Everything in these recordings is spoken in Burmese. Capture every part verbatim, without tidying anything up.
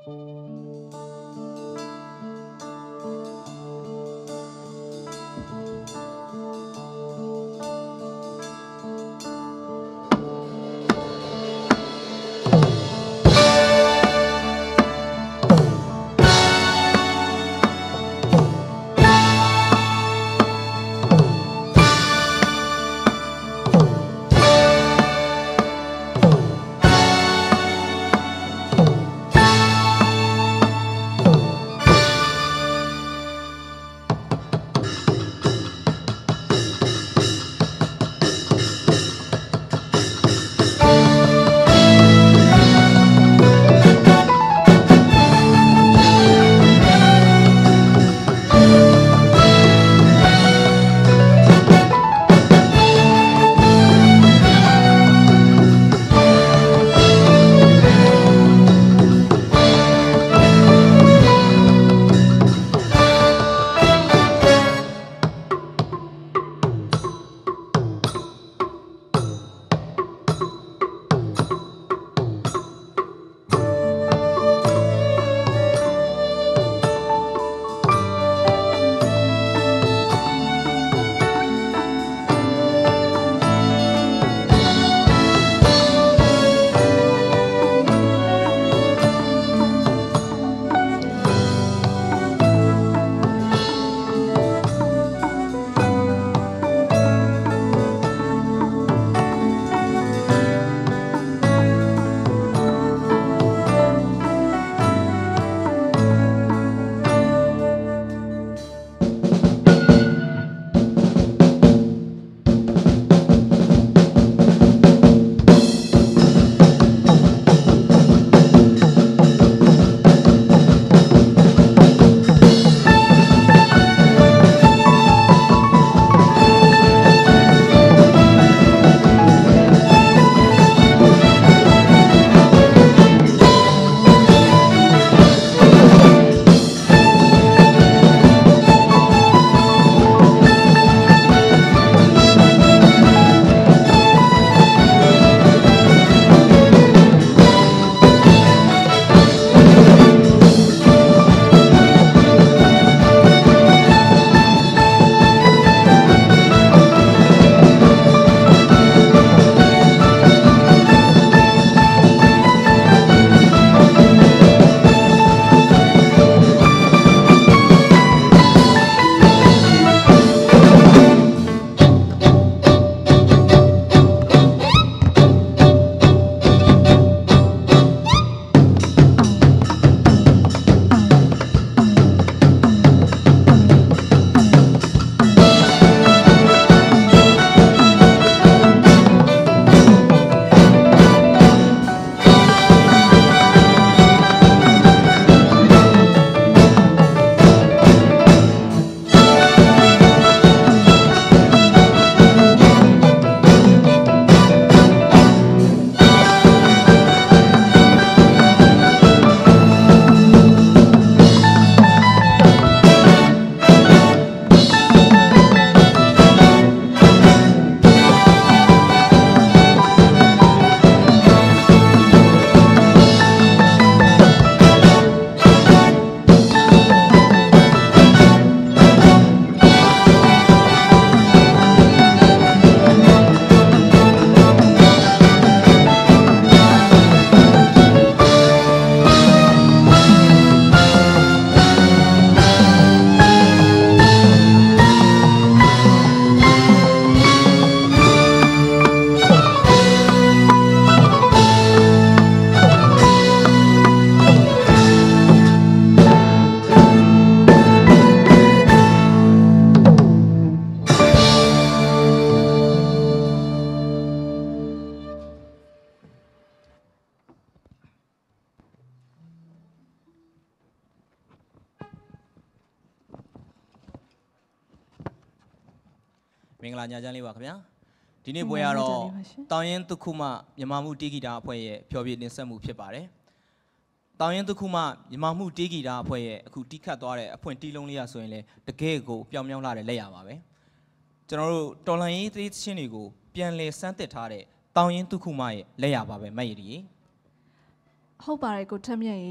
မင်္ဂလာညချမ်းလေးပါခင်ဗျာဒီနေ့ပွဲရတော့တောင်ရင်တစ်ခုမှမြန်မာမှုတေးဂီတာအဖွဲ့ရဲ့ဖျော်ဖြေတင်ဆက်မှုဖြစ်ပါတယ်တောင်ရင်တစ်ခုမှမြန်မာမှုတေးဂီတာအဖွဲ့ရဲ့အခုတီးခတ်သွားတဲ့အဖွင့်တီးလုံးလေးရဆိုရင်လေတကယ်ကိုပြောင်ပြောင်လာတဲ့လက်ရပါပဲကျွန်တော်တို့တော်လန်ရေးသေးချင်းတွေကိုပြန်လည်စမ်းသစ်ထားတဲ့တောင်ရင်တစ်ခုမှရဲ့လက်ရပါပဲမက်ရည်ဟုတ်ပါတယ်ကိုထက်မြက်ကြီး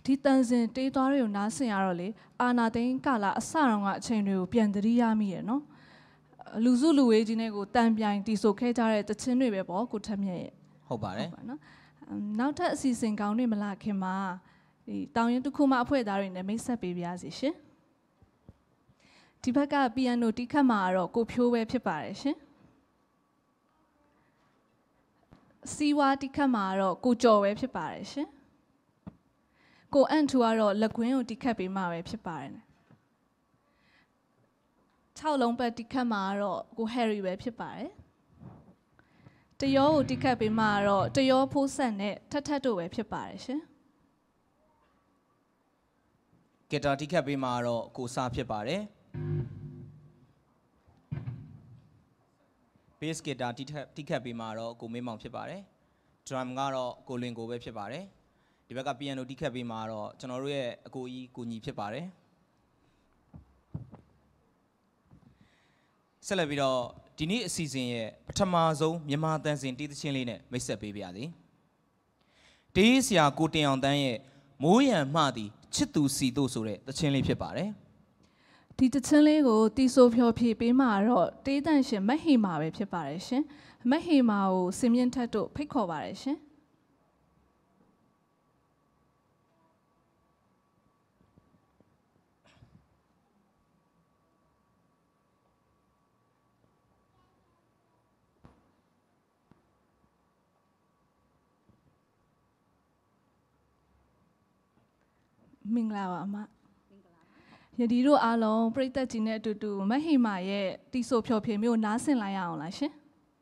ဒီတန်စင်တေးသွားတွေကိုနားဆင်ရတော့လေအာနာသိန်းကာလာအစတောင်ကအချိန်တွေကိုပြန်သတိရမိရနော်လူစုလူဝေးကြီးနဲ့ကိုတန်ပြိုင်တီဆိုခဲ့ကြတဲ့တခြင်းတွေပဲပေါ့ကိုထက်မြက်ရဲ့ဟုတ်ပါတယ်နော်နောက်ထပ်အစီအစဉ်ကောင်းတွေမလာခင်မှာဒီတောင်ရင်တစ်ခုမှအဖွဲ့သားတွေနဲ့မိတ်ဆက်ပေးပါရစေရှင်ဒီဘက်ကပီယန်နိုတီးခတ်မှာတော့ကိုဖြိုးပဲဖြစ်ပါတယ်ရှင်စီဝါတီးခတ်မှာတော့ကိုကျော်ပဲဖြစ်ပါတယ်ရှင်ကိုအန်ထူကတော့လက်ကွင်းကိုတီးခတ်ပေးမှာပဲဖြစ်ပါတယ်၆လုံးပတ်တီးခတ်မှာတော့ကိုဟယ်ရီပဲဖြစ်ပါတယ်တရောကိုတီးခတ်ပေးမှာတော့တရောဖိုးဆက်နဲ့ထက်ထက်တို့ပဲဖြစ်ပါတယ်ရှင်ဂီတာတီးခတ်ပေးမှာတော့ကိုစာဖြစ်ပါတယ်ဘေ့စ်ဂီတာတီးခတ်တီးခတ်ပေးမှာတော့ကိုမင်းမောင်ဖြစ်ပါတယ်ဒရမ်ကတော့ကိုလင်ကိုပဲဖြစ်ပါတယ်ဒီဘက်ကပီယန်နိုတီးခတ်ပေးမှာတော့ကျွန်တော်တို့ရဲ့အကိုကြီးကိုညီဖြစ်ပါတယ်ဆက်လက်ပြီးတော့ဒီနေ့အစီအစဉ်ရဲ့ပထမဆုံးမြန်မာတန်စင်တီးသချင်းလေးနဲ့မိတ်ဆက်ပေးပါရစေတေးဆရာကိုတင်အောင်တန်းရဲ့မိုးရံမှသည်ချစ်သူစီတို့ဆိုတဲ့သချင်းလေးဖြစ်ပါတယ်ဒီသချင်းလေးကိုတီဆိုဖြော်ဖြေပေးမှာတော့တေးတန့်ရှင်မဟေမာပဲဖြစ်ပါတယ်ရှင်မဟေမာကိုစင်မြင့်ထက်တို့ဖိတ်ခေါ်ပါတယ်ရှင်မင်္ဂလာပါအမယဒီတို့အားလုံးပရိသတ်ကြီးနဲ့အတူတူမဟိမာရဲ့တီဆိုဖြော်ဖြေမျိုးနားဆင်လိုက်ရအောင်လားရှင်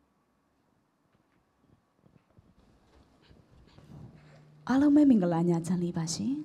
အားလုံးပဲမင်္ဂလာညချမ်းလေးပါရှင်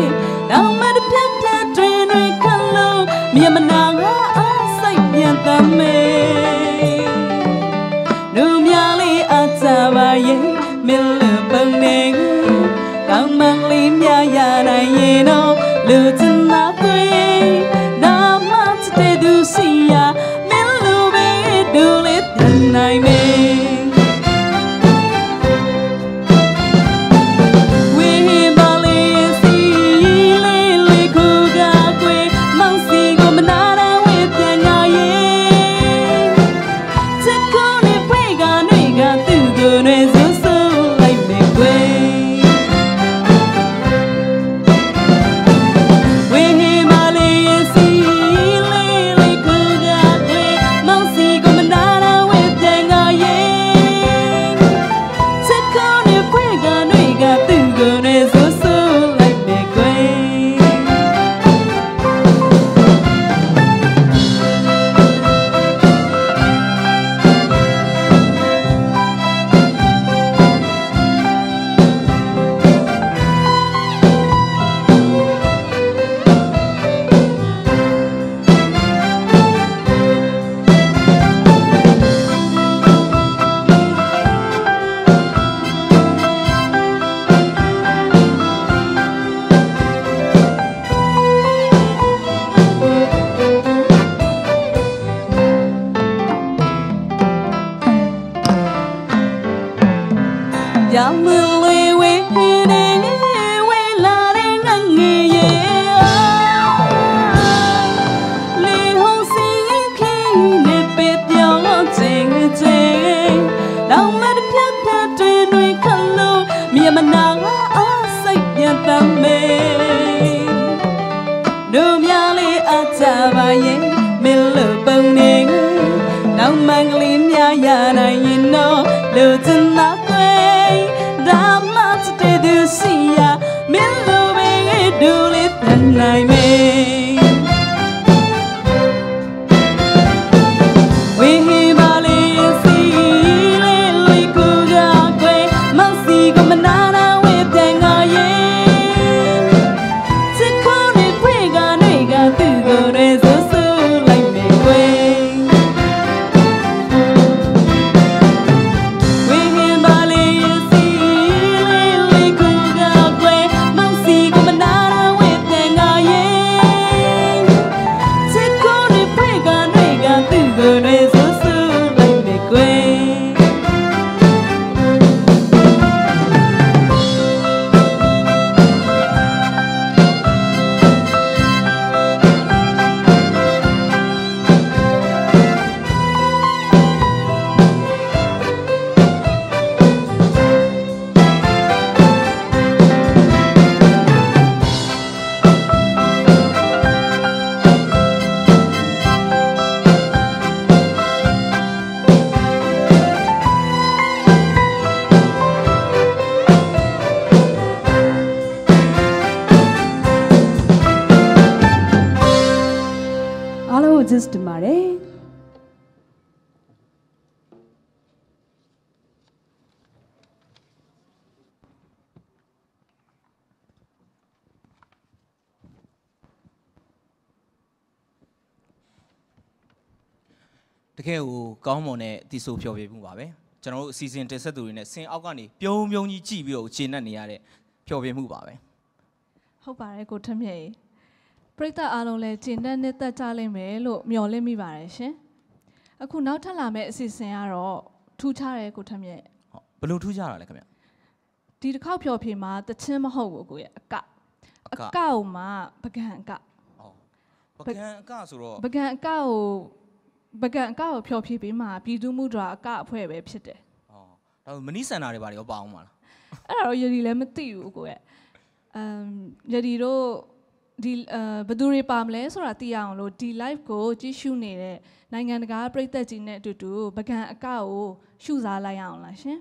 Mia mana nga asay biyan Yamuli we we la ringangi Li hong si ki ne bit yang jing jing Now let it piak piak twin we kalu Mi amana a say yan me No miali atabaye Milu bone Now mangli mya ya na you know Lutin na kwe Dama tete du siya Milu bengi dulit tanay me We bali si Lili kuga kwe Masi ko manana we tenga ye Tikone kwe ga nui ga tu go re so so like me kwe Just tomorrow. The care who come on a disopio move. General season tested doing it, Saint Algani, Pion Yoni Gibio, Chin and Yare, Pio move. Hope I go to me. Preta alole chinda neta chale me lo myole mi bare shin. Aku now tala me si senaro two chare go to me. Blue two jar like me. Did cow pure pima the tim ho go a ka. A cow ma began ka. Oh, began castle. Began cow began cow pure pima, pidu mudra, ka pue pite. Oh, Manisa and everybody about one. Oh, you lemon tea go. Um, Yadiro. Di baduri pamle so rati yang lo di life ko ji shu ne de nangan ga prithat ji ne tutu bagan aka ko shu sa lai yaung la shin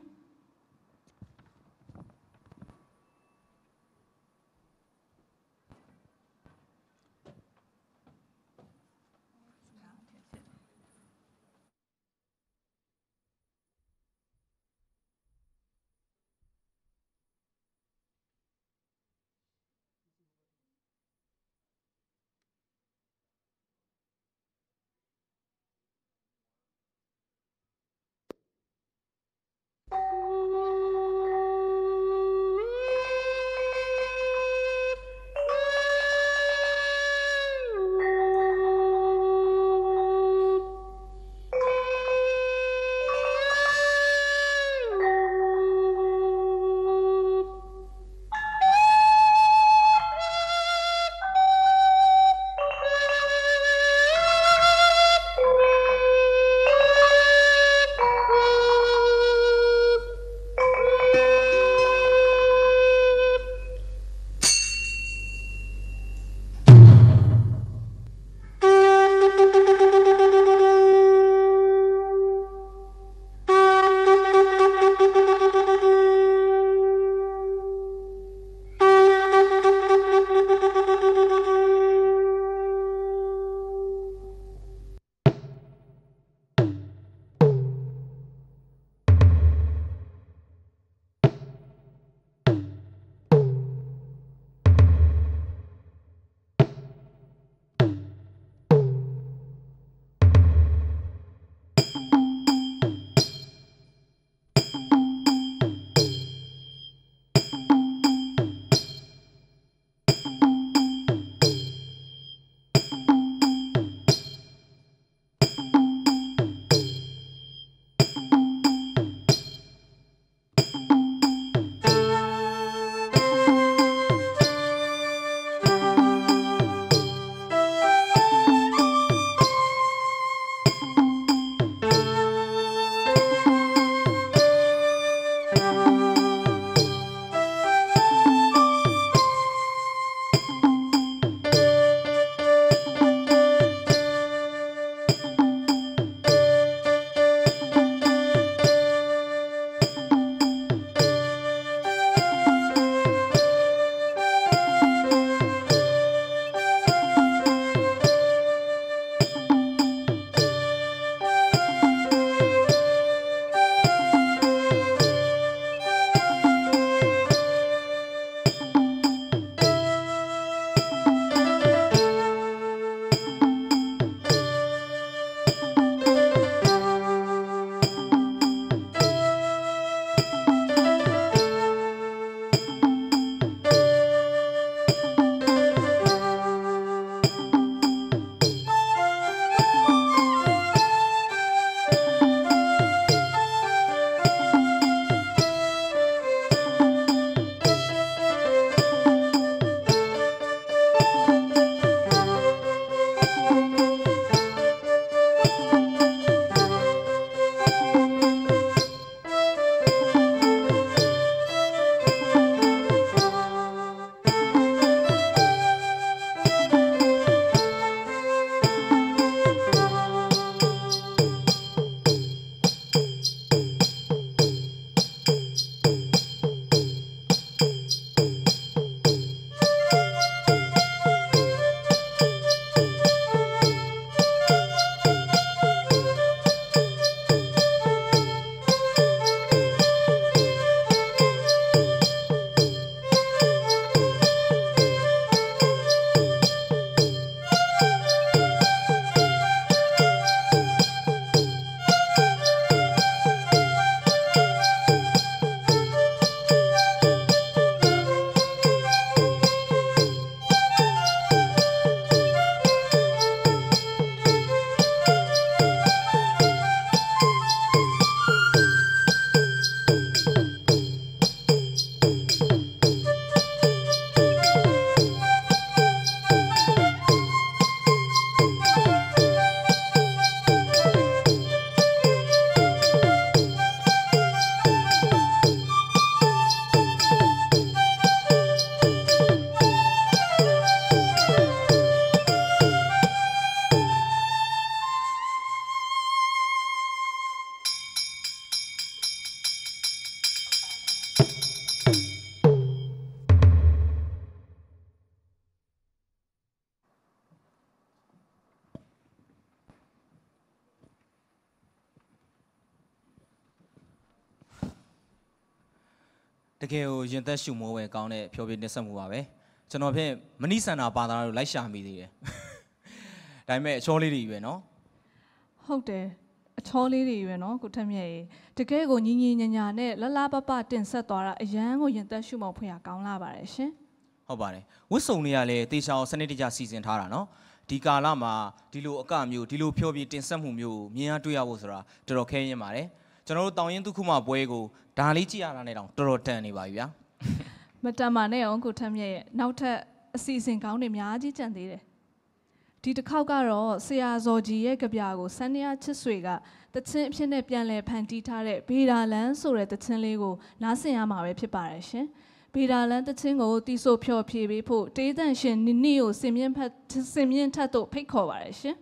တကယ်ကိုရင်သက်ရှုမိုးဝဲကောင်းတဲ့ဖျော်ဖြေတင်ဆက်မှုပါပဲကျွန်တော်ဖြင့်မနိဆန္ဒဘာသာတို့လိုက်ရှာမိသေးတယ်ဒါပေမဲ့အချောလေးတွေပဲနော်ဟုတ်တယ်အချောလေးတွေပဲနော်ကိုထက်မြတ်ရေတကယ်ကိုညီညီညာညာနဲ့လလပပတင်ဆက်သွားတာအရန်ကိုရင်သက်ရှုမောင်ဖွင့်ရကောင်းလာပါတယ်ရှင်ဟုတ်ပါတယ်ဝတ်စုံတွေကလည်းတေချာအောင်စနစ်တကျစီစဉ်ထားတာနော်ဒီကာလမှာဒီလိုအကမျိုးဒီလိုဖျော်ဖြေတင်ဆက်မှုမျိုးမြင်ရတွေ့ရဖို့ဆိုတာတော်တော်ခဲရင်ပါတယ်ကျွန်တော်တို့တောင်ရင်ဒုက္ခမပွဲကိုဒါလေးကြည့်ရတာနဲ့တောင်တော်တော်တန်နေပါပြီဗျာမတန်ပါနဲ့အောင်ကိုထက်မြတ်ရဲ့နောက်ထပ်အစီအစဉ်ကောင်းတွေအများကြီးကြံသေးတယ်ဒီတစ်ခေါက်ကတော့ဆရာဇော်ကြီးရဲ့ကြပြကိုစန်းရချစ်ဆွေကတချင်းအဖြစ်နဲ့ပြန်လည်ဖန်တီးထားတဲ့ဘေဒါလန်ဆိုတဲ့တချင်းလေးကိုနားဆင်ရမှာပဲဖြစ်ပါတယ်ရှင်ဘေဒါလန်တချင်းကိုတီးဆိုဖျော်ဖြေပေးဖို့တေးတန်ရှင်နိနိကိုစင်မြင့်ဖတ်စင်မြင့်ထတ်တို့ဖိတ်ခေါ်ပါတယ်ရှင်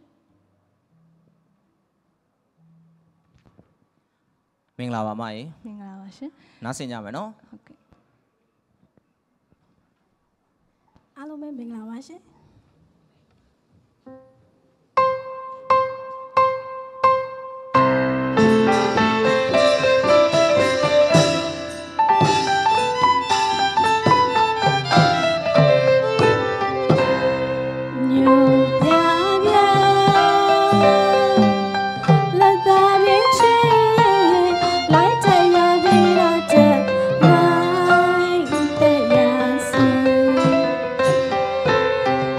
မင်္ဂလာပါမအေးမင်္ဂလာပါရှင်နားဆင်ကြမယ်နော်ဟုတ်ကဲ့အားလုံးပဲမင်္ဂလာပါရှင်မ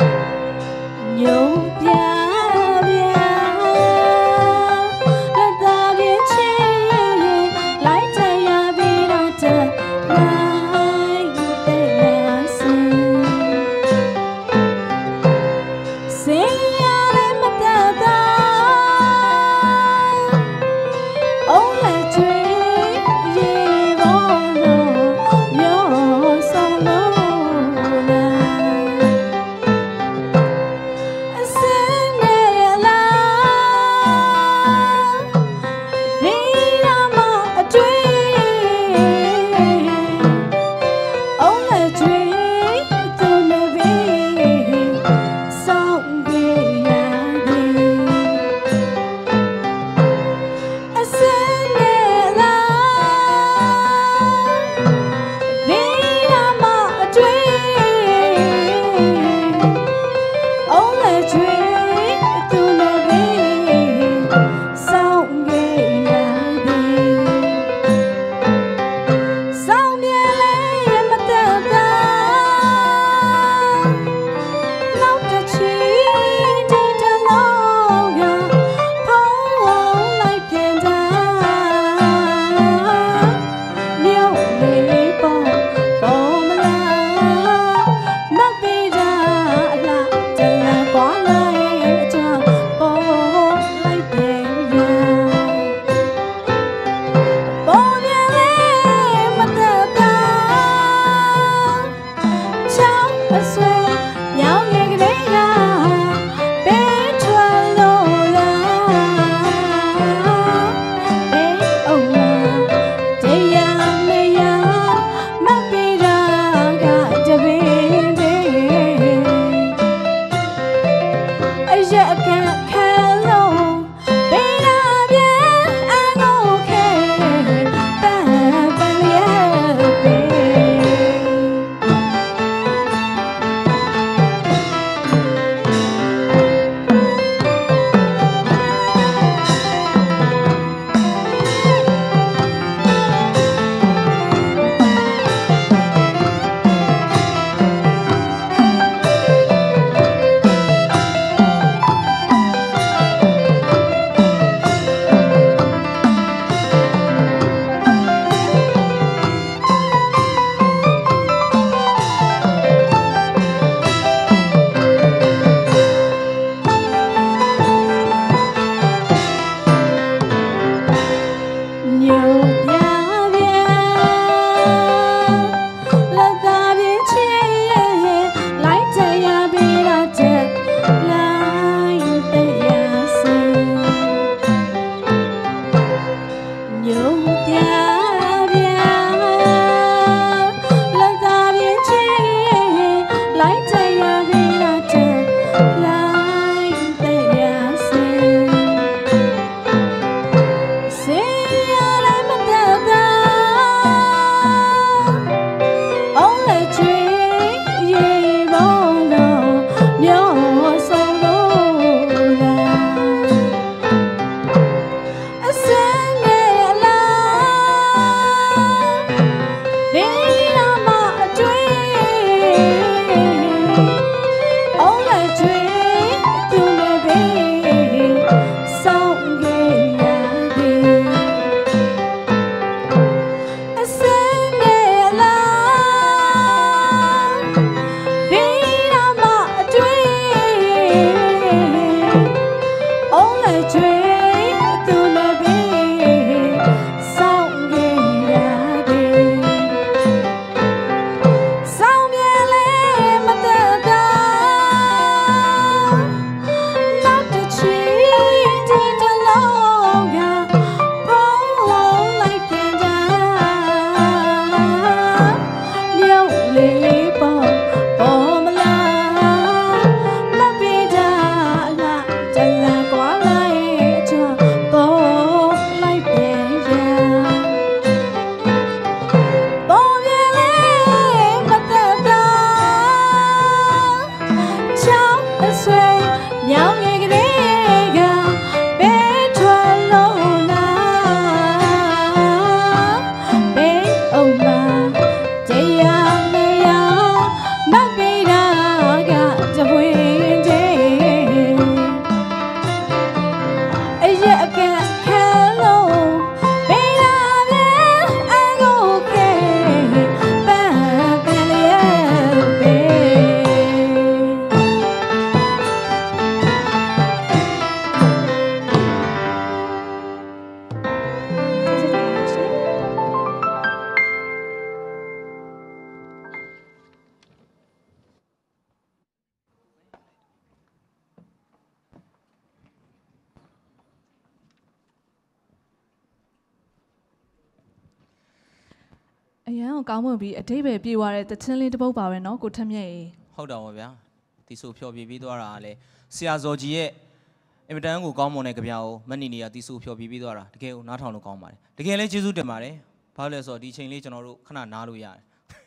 အရန်ကိုကောင်းမွန်ပြီးအတိတ်ပဲပြေးသွားတဲ့တချင်းလေးတစ်ပုတ်ပါပဲနော်ကိုထက်မြက်ကြီးဟုတ်တော့ပါဗျာဒီဆိုဖြော်ပြပြီးသွားတာလေဆရာဇော်ကြီးရဲ့အင်မတန်ကိုကောင်းမွန်တဲ့ကြပြာကိုမနီနီကဒီဆိုဖြော်ပြပြီးသွားတာတကယ်ကိုနားထောင်လို့ကောင်းပါတယ်တကယ်လည်းကျေးဇူးတင်ပါတယ်ဘာလို့လဲဆိုတော့ဒီချိန်လေးကျွန်တော်တို့ခဏနားလို့ရတယ်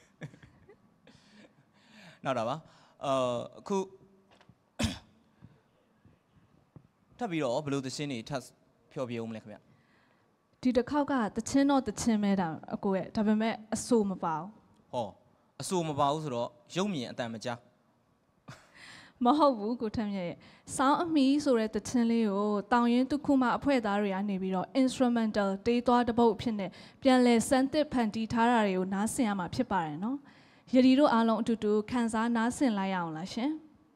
နောက်တာပါအာအခုထပ်ပြီးတော့ဘယ်လိုသချင်းတွေထပ်ဖြော်ပြအောင်မလဲခင်ဗျဒီတစ်ခေါက်ကတချင်းတော့တချင်းမဲတာအကိုရဲ့ဒါပေမဲ့အဆိုမပါဘူးဟောအဆိုမပါဘူးဆိုတော့ရုပ်မြင်အတန်မကြားမဟုတ်ဘူးကိုထက်မြက်ရဲ့စောင်းအမီဆိုတဲ့တချင်းလေးကိုတောင်ရင်တစ်ခုမှအဖွဲ့သားတွေကနေပြီးတော့ instrumental တေးသွားတစ်ပုတ်ဖြစ်နေပြန်လဲစမ်းသစ်ဖန်တီးထားတာတွေကိုနားဆင်ရမှာဖြစ်ပါတယ်နော်ယဒီတို့အားလုံးအတူတူခံစားနားဆင်လိုက်ရအောင်လားရှင်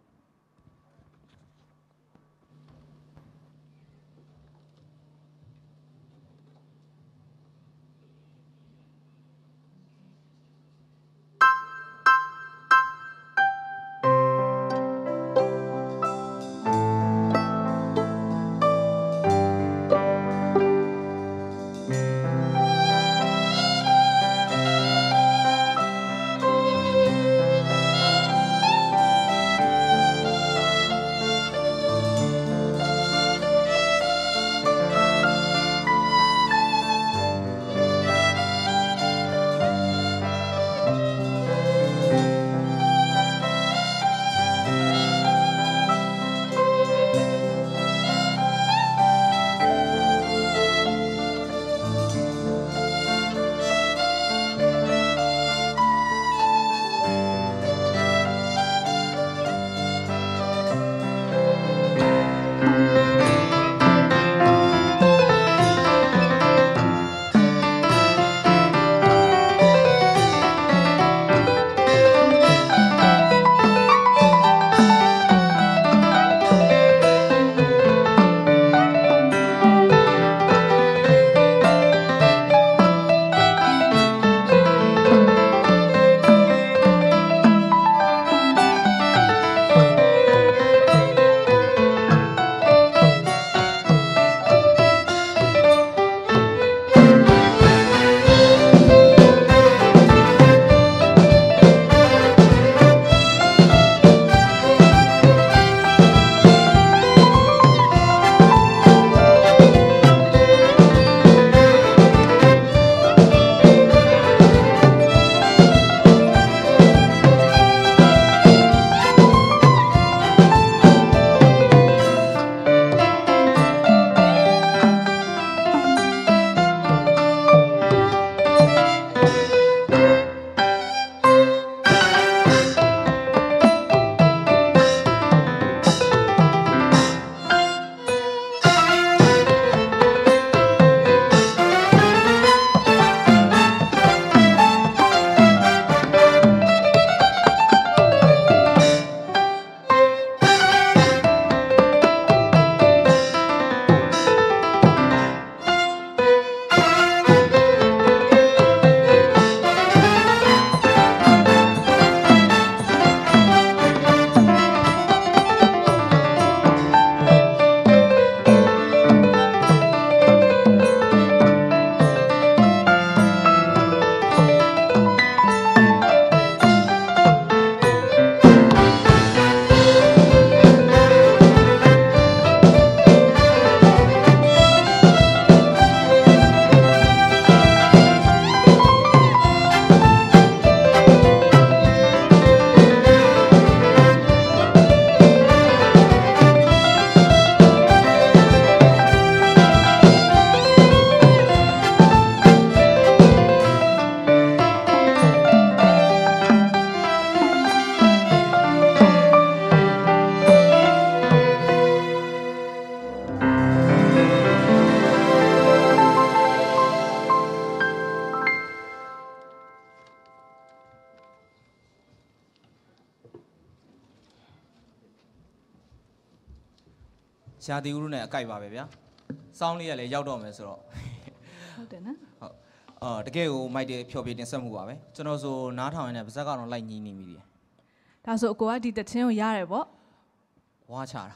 ရှားတီဦးနဲ့အကြိုက်ပါပဲဗျာစောင်းလေးကလည်းရောက်တော့မယ်ဆိုတော့ဟုတ်တယ်နော်ဟုတ်အော်တကယ်ကိုမိုက်တယ်ဖြော်ပြတင်ဆက်မှုပါပဲကျွန်တော်ဆိုနားထောင်ရတဲ့ပါဇက်ကတော့လိုက်ညီးနေမိတယ်ဒါဆိုအကိုကဒီတချင်းကိုရတယ်ပေါ့ဝါချတာ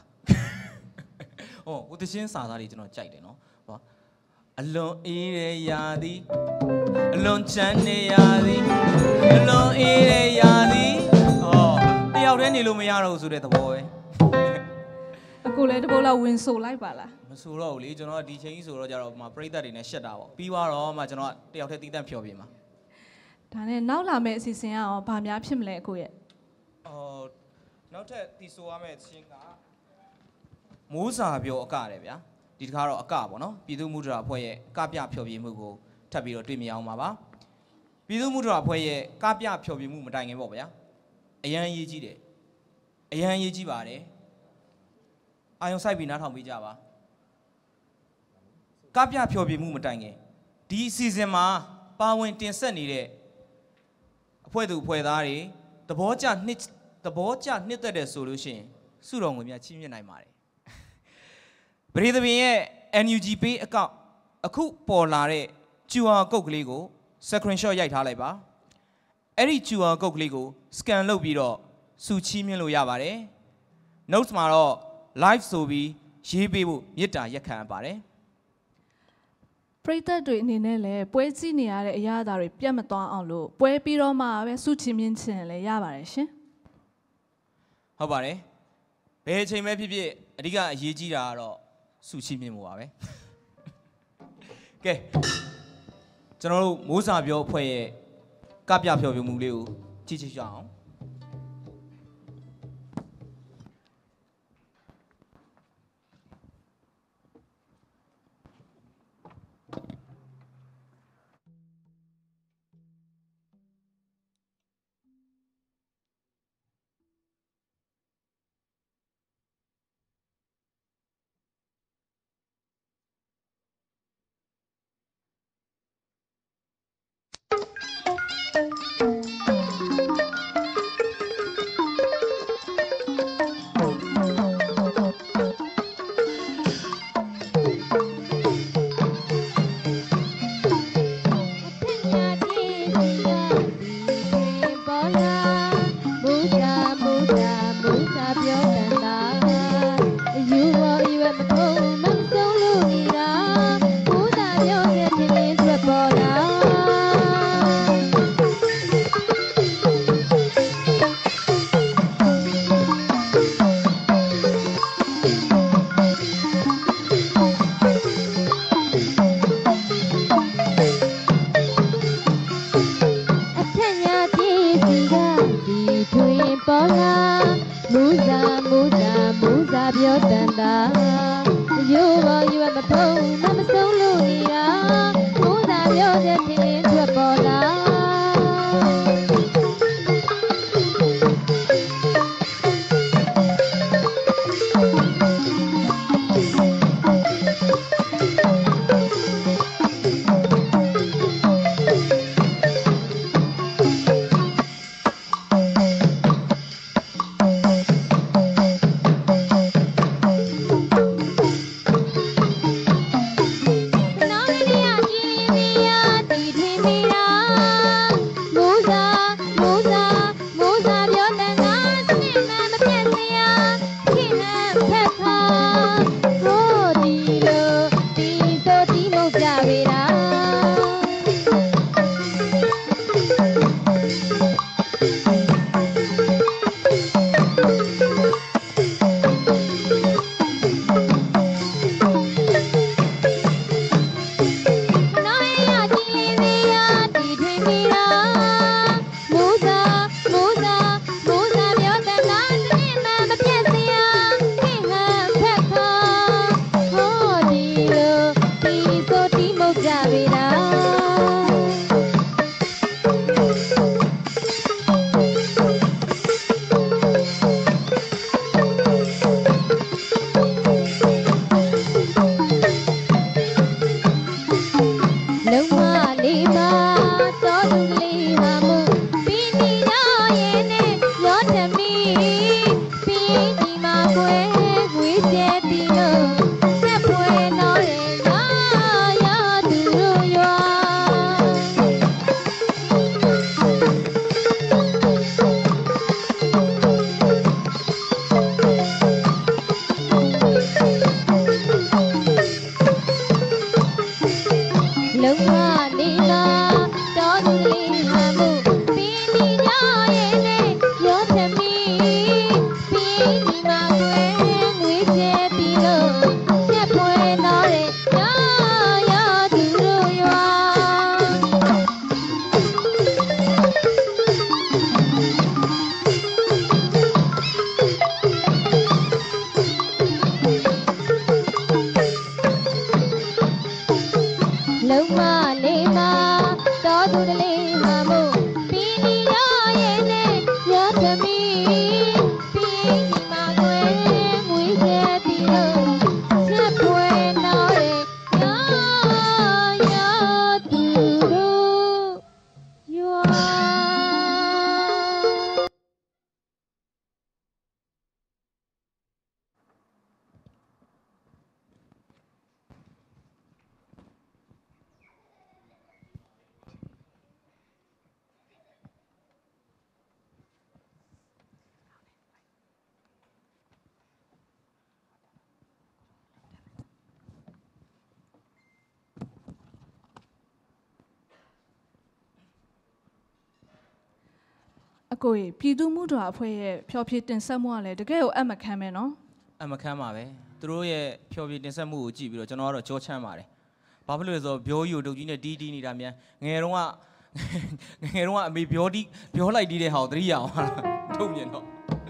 ဟောဟိုတချင်းစာသားတွေကျွန်တော်ကြိုက်တယ်နော်ဟောအလွန်အေးတဲ့ယာသည်အလွန်ချမ်းနေရသည်အလွန်အေးရရသည်ဟောတယောက်တည်းနေလို့မရတော့ဘူးဆိုတဲ့သဘောပဲအကိုလည်းတဘောလောက်ဝင်ဆိုလိုက်ပါလားမဆိုတော့ဘူးလေကျွန်တော်ကဒီချိန်ကြီးဆိုတော့ကြတော့မှပရိသတ်တွေနဲ့ရှက်တာပေါ့ပြီးသွားတော့မှကျွန်တော်ကတယောက်တည်းတီးတန့်ဖြော်ပြမှာဒါနဲ့နောက်လာမယ့်အစီအစဉ်ကရောဘာများဖြစ်မလဲအကိုရဲ့အော်နောက်ထပ်တီဆိုရမယ့်ချင်းကမိုးစာပြောအကတယ်ဗျာဒီတစ်ခါတော့အကပေါ့နော်ပြည်သူ့မှုဒရာအဖွဲ့ရဲ့ကပြဖြော်ပြမှုကိုထပ်ပြီးတော့တွေ့မြင်အောင်ပါပါပြည်သူ့မှုဒရာအဖွဲ့ရဲ့ကပြဖြော်ပြမှုမတိုင်ခင်ပေါ့ဗျာအရန်ရေးကြီးတယ်အရန်ရေးကြီးပါတယ်အာယုံဆိုင်ပြီးနားထောင်ပေးကြပါကပြဖြော်ပြမှုမတိုင်ခင်ဒီအစီအစဉ်မှာပါဝင်တင်ဆက်နေတဲ့အဖွဲ့သူအဖွဲ့သားတွေသဘောကျနှစ်သဘောကျနှစ်သက်တဲ့ဆိုလို့ရှိရင်စုတော်ငွေများချီးမြှင့်နိုင်ပါတယ်ပရိသတ်ရဲ့ N U G Pay အကောင့်အခုပေါ်လာတဲ့ Q R code ကလေးကို screenshot ရိုက်ထားလိုက်ပါအဲ့ဒီ Q R code ကလေးကို scan လုပ်ပြီးတော့စုချီးမြှင့်လို့ရပါတယ် notes မှာတော့ live ဆိုပြီးရေးပေးဖို့မေတ္တာရက်ခံပါတယ်ပရိသတ်တွေအနေနဲ့လည်းပွဲကြည့်နေရတဲ့အရာအသားတွေပြတ်မသွားအောင်လို့ပွဲပြီးတော့မှပဲစုချီးမြှင့်ခြင်းလည်းရပါတယ်ရှင်ဟုတ်ပါတယ်ဘယ်အချိန်ပဲဖြစ်ဖြစ်အဓိကအရေးကြီးတာကတော့စုချီးမြှင့်မှုပါပဲကဲကျွန်တော်တို့မိုးစာပြောအဖွဲ့ရဲ့ကပြဖြော်ပြမှုလေးကိုကြည့်ကြည့်ကြအောင်လုံးဝနေလားအကိုကြီးပြည်သူမှုတော်အဖွဲ့ရဲ့ဖျော်ဖြေတင်ဆက်မှုကလည်းတကယ်ကိုအမခံမယ်နော်အမခံပါပဲသူတို့ရဲ့ဖျော်ဖြေတင်ဆက်မှုကိုကြည့်ပြီးတော့ကျွန်တော်ကတော့ကြောချမ်းပါတယ်ဘာဖြစ်လို့လဲဆိုတော့ဘိုးကြီးကိုတုတ်ကြီးနဲ့တီးတီးနေတာမြန်ငယ်တုန်းကငယ်တုန်းကအမေဘိုးတီးဘိုးလိုက်တီးတဲ့ဟာကိုသတိရအောင်ထုတ်မြင်တော့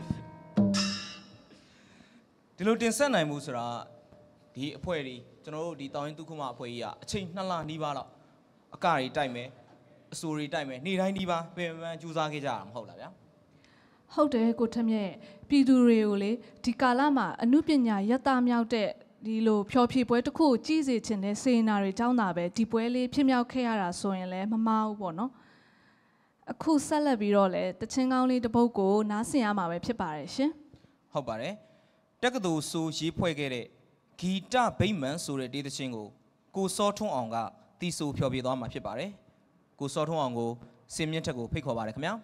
ဒီလိုတင်ဆက်နိုင်မှုဆိုတာဒီအဖွဲ့ကြီးကျွန်တော်တို့ဒီတောင်ရင်ဒုက္ခမအဖွဲ့ကြီးကအချိန်နှစ်လနီးပါးတော့အကတွေတိုက်မယ်အစိုးတွေတိုက်မယ်နေ့တိုင်းဒီပါပင်ပန်းကြိုးစားခဲ့ကြတာမဟုတ်လားဗျာဟုတ်တယ်ကိုထက်မြက်ပြည်သူတွေကိုလေဒီကာလမှာအမှုပညာရတမြောက်တဲ့ဒီလိုဖျော်ဖြေပွဲတစ်ခုကိုကြီးစေချင်တဲ့စေနာတွေကြောင်းတာပဲဒီပွဲလေးဖြစ်မြောက်ခဲ့ရတာဆိုရင်လည်းမမားဘူးပေါ့နော်အခုဆက်လက်ပြီးတော့လေတချင်းကောင်းလေးတစ်ပုဒ်ကိုနားဆင်ရမှာပဲဖြစ်ပါတယ်ရှင်ဟုတ်ပါတယ်တက္ကသိုလ်ဆိုရေးဖွဲ့ခဲ့တဲ့ဂီတဗိမာန်ဆိုတဲ့ဒေသချင်းကိုကိုစောထွန်းအောင်ကတီးဆိုဖျော်ဖြေသွားမှာဖြစ်ပါတယ်ကိုစောထွန်းအောင်ကိုစင်မြင့်ထက်ကိုဖိတ်ခေါ်ပါတယ်ခင်ဗျာ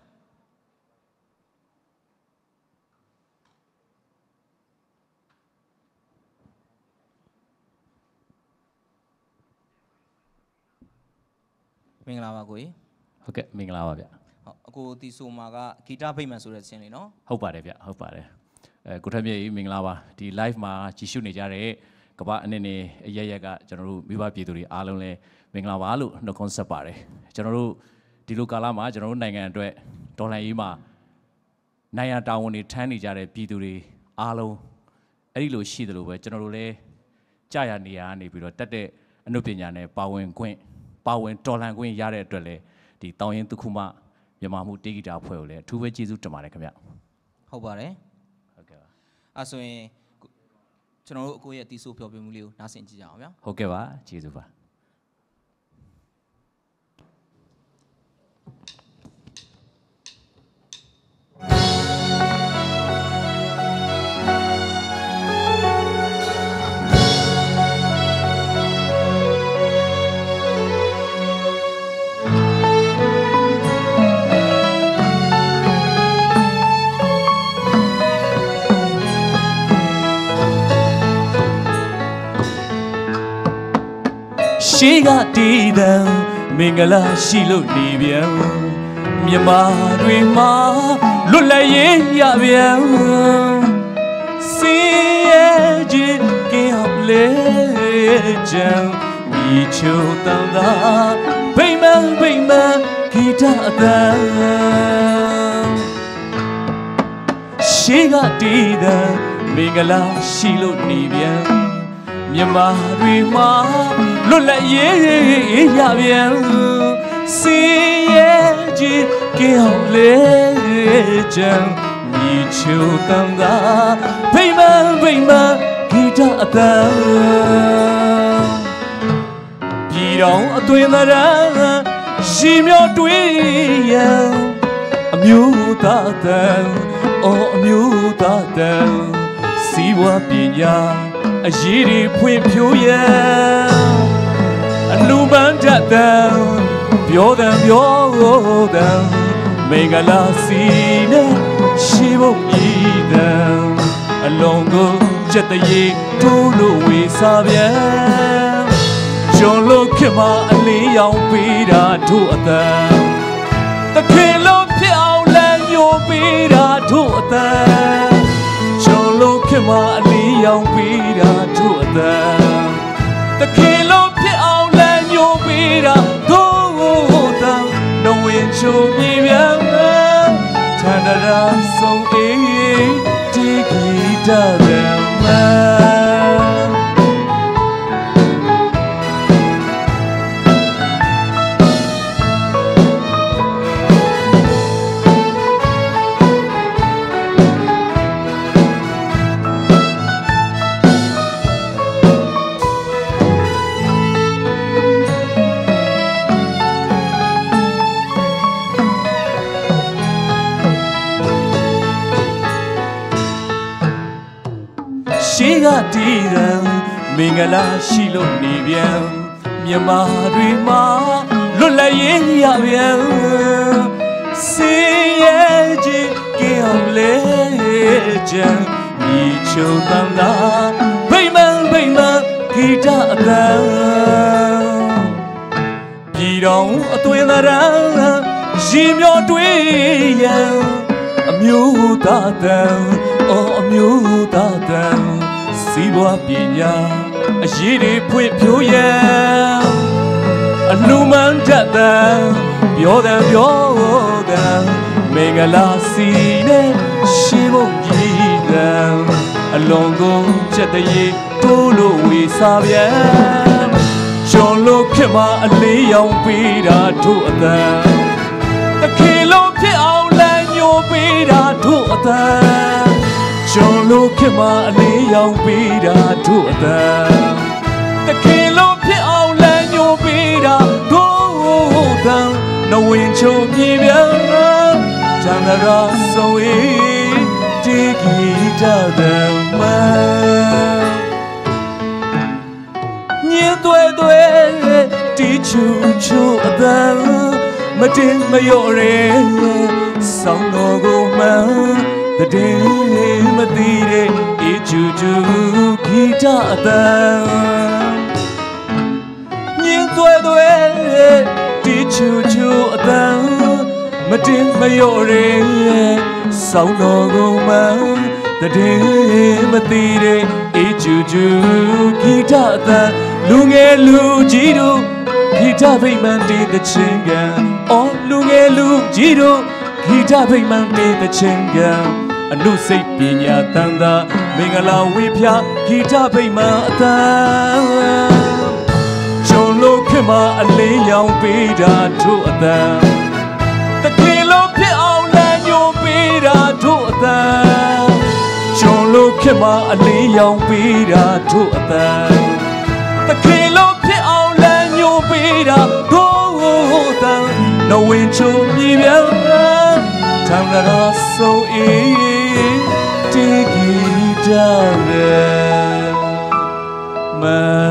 မင်္ဂလာပါကိုကြီးဟုတ်ကဲ့မင်္ဂလာပါဗျဟုတ်အကိုတီဆိုမာကဂီတဗိမာန်ဆိုတဲ့ချင်းလေးနော်ဟုတ်ပါတယ်ဗျဟုတ်ပါတယ်အဲကိုထက်မြတ်ကြီးမင်္ဂလာပါဒီ live မှာကြည့်ရှုနေကြတဲ့ကမ္ဘာအနေနဲ့အရရက်ကကျွန်တော်တို့မိဘပြည်သူတွေအားလုံးလည်းမင်္ဂလာပါလို့နှုတ်ခွန်းဆက်ပါတယ်ကျွန်တော်တို့ဒီလိုကာလမှာကျွန်တော်တို့နိုင်ငံအတွက်ဒေါ်လာရေးမှာနိုင်ငံတာဝန်တွေထမ်းနေကြတဲ့ပြည်သူတွေအားလုံးအဲ့ဒီလိုရှိတယ်လို့ပဲကျွန်တော်တို့လည်းကြာရနေရနေပြီးတော့တက်တဲ့အနုပညာနဲ့ပါဝင်ခွင့်ပါဝင်တော်လှန်ခွင့်ရတဲ့အတွက်လည်းဒီတောင်ရင်ဒုက္ခမမြန်မာမှုတေဂီတာအဖွဲ့ကိုလည်းအထူးပဲကျေးဇူးတင်ပါတယ်ခင်ဗျဟုတ်ပါတယ်ဟုတ်ကဲ့ပါအဲ့ဆိုရင်ကျွန်တော်တို့အကိုရဲ့တီဆိုဖျော်ပြမှုလေးကိုနားဆင်ကြည့်ကြအောင်ဗျာဟုတ်ကဲ့ပါကျေးဇူးပါရှိကတည်တယ်မင်္ဂလာရှိလို့နေပြန်မြမတွေမှာလွတ်လပ်ရေးရပြန်စီရဲ့ကြီးကင်းအောင်လေချမ်းမိချိုတန်တာဗိမန်ဗိမန်ဂီတအတန်ရှိကတည်တယ်မင်္ဂလာရှိလို့နေပြန်မြမတွေမှာလွတ်လပ်ရေးရပြန်စီရဲ့ကြီးကင်းအောင်လေချမ်းမိချိုတန်တာဗိမန်ဗိမန်ဂီတအတန်ပြည်တော်အတွင်သရံရှိမြောတွေးရန်အမျိုးသားတန်အော်အမျိုးသားတန်စီဝါပညာအရေးတွေဖွင့်ဖြိုးရန်အလူပန်းတတ်တယ်ပြောတယ်ပြောတယ်မင်္ဂလာစီနဲ့ရှိဖို့ရည်တယ်အလုံးကိုချက်တရေထိုးလို့ဝေစားပြန်ကျွန်လို့ခင်မအလေးရောင်ပေးတာထို့အတန်ဝင်ချိုမြေပြန်ထန္ဒရာဆုံးအေးဒီဂီတရဲ့မရှိကတည်ရန်မင်္ဂလာရှိလို့နေပြန်မြမတွေမှာလွတ်လပ်ရေးရပြန်စင်ရဲ့ကြီးကင်းအောင်လေချမ်းမြေချုံတမ်းသာဗိမ္မာန်ဗိမ္မာန်ဂီတအတန်ပြည်တော်အသွင်သဏ္ဍာန်ရီမျောတွေးရန်အမျိုးသားတန်အော်အမျိုးသားတန်စီးပွားပညာအရေးတွေဖွင့်ဖြိုးရန်အလူမှန်တတ်တဲ့ပြောတဲ့ပြောတဲ့မင်္ဂလာစီနဲ့ရှိဖို့ကြီးတဲ့အလုံးကုန်ချက်တည်းတိုးလို့ဝေစားပြန်ကျွန်လို့ခင်မအလေးရောင်ပေးတာတို့အတန်တခေလုံးဖြစ်အောင်လမ်းညိုပေးတာတို့အတန်ကျွန်လို့ခင်မအလေးရောင်ပေးတာတို့အတန်တခေလုံးဖြစ်အောင်လမ်းညိုပေးတာတို့အတန်နဝင်ချုံမြေပြန်ချမ်းသာရာဆုံးအေးဒီဂီတတဲ့မညင်သွဲသွဲတီချူချူအတန်မတင်မလျော့ရဲဆောင်းတော်ကိုမှန်တည်းမသိတဲ့အေချူချူဂီတအတန်ညင်သွဲသွဲတီချူချူအတန်မတင်မလျော့ရဲဆောင်းတော်ကိုမှန်တည်းမသိတဲ့အေချူချူဂီတအတန်လူငယ်လူကြီးတို့ဂီတဗိမာန်တေးတဲ့ချင်းကံအော်လူငယ်လူကြီးတို့ဂီတဗိမာန်တေးတဲ့ချင်းကံအနုစိတ်ပညာတန်တာမင်္ဂလာဝေဖြာဂီတဗိမာန်အတန်ကျွန်လို့ခင်မအလေးရောင်ပေးတာတို့အတန်တခေလုံးဖြစ်အောင်လမ်းညိုပေးတာတို့အတန်ကျွန်လို့ခင်မအလေးရောင်ပေးတာတို့အတန်တခေလုံးဖြစ်အောင်လမ်းညိုပေးတာတို့အတန်နဝင်ချုံမြေပြန်ထမ်းရဆုံးအေးဒီဂီတရဲ့မ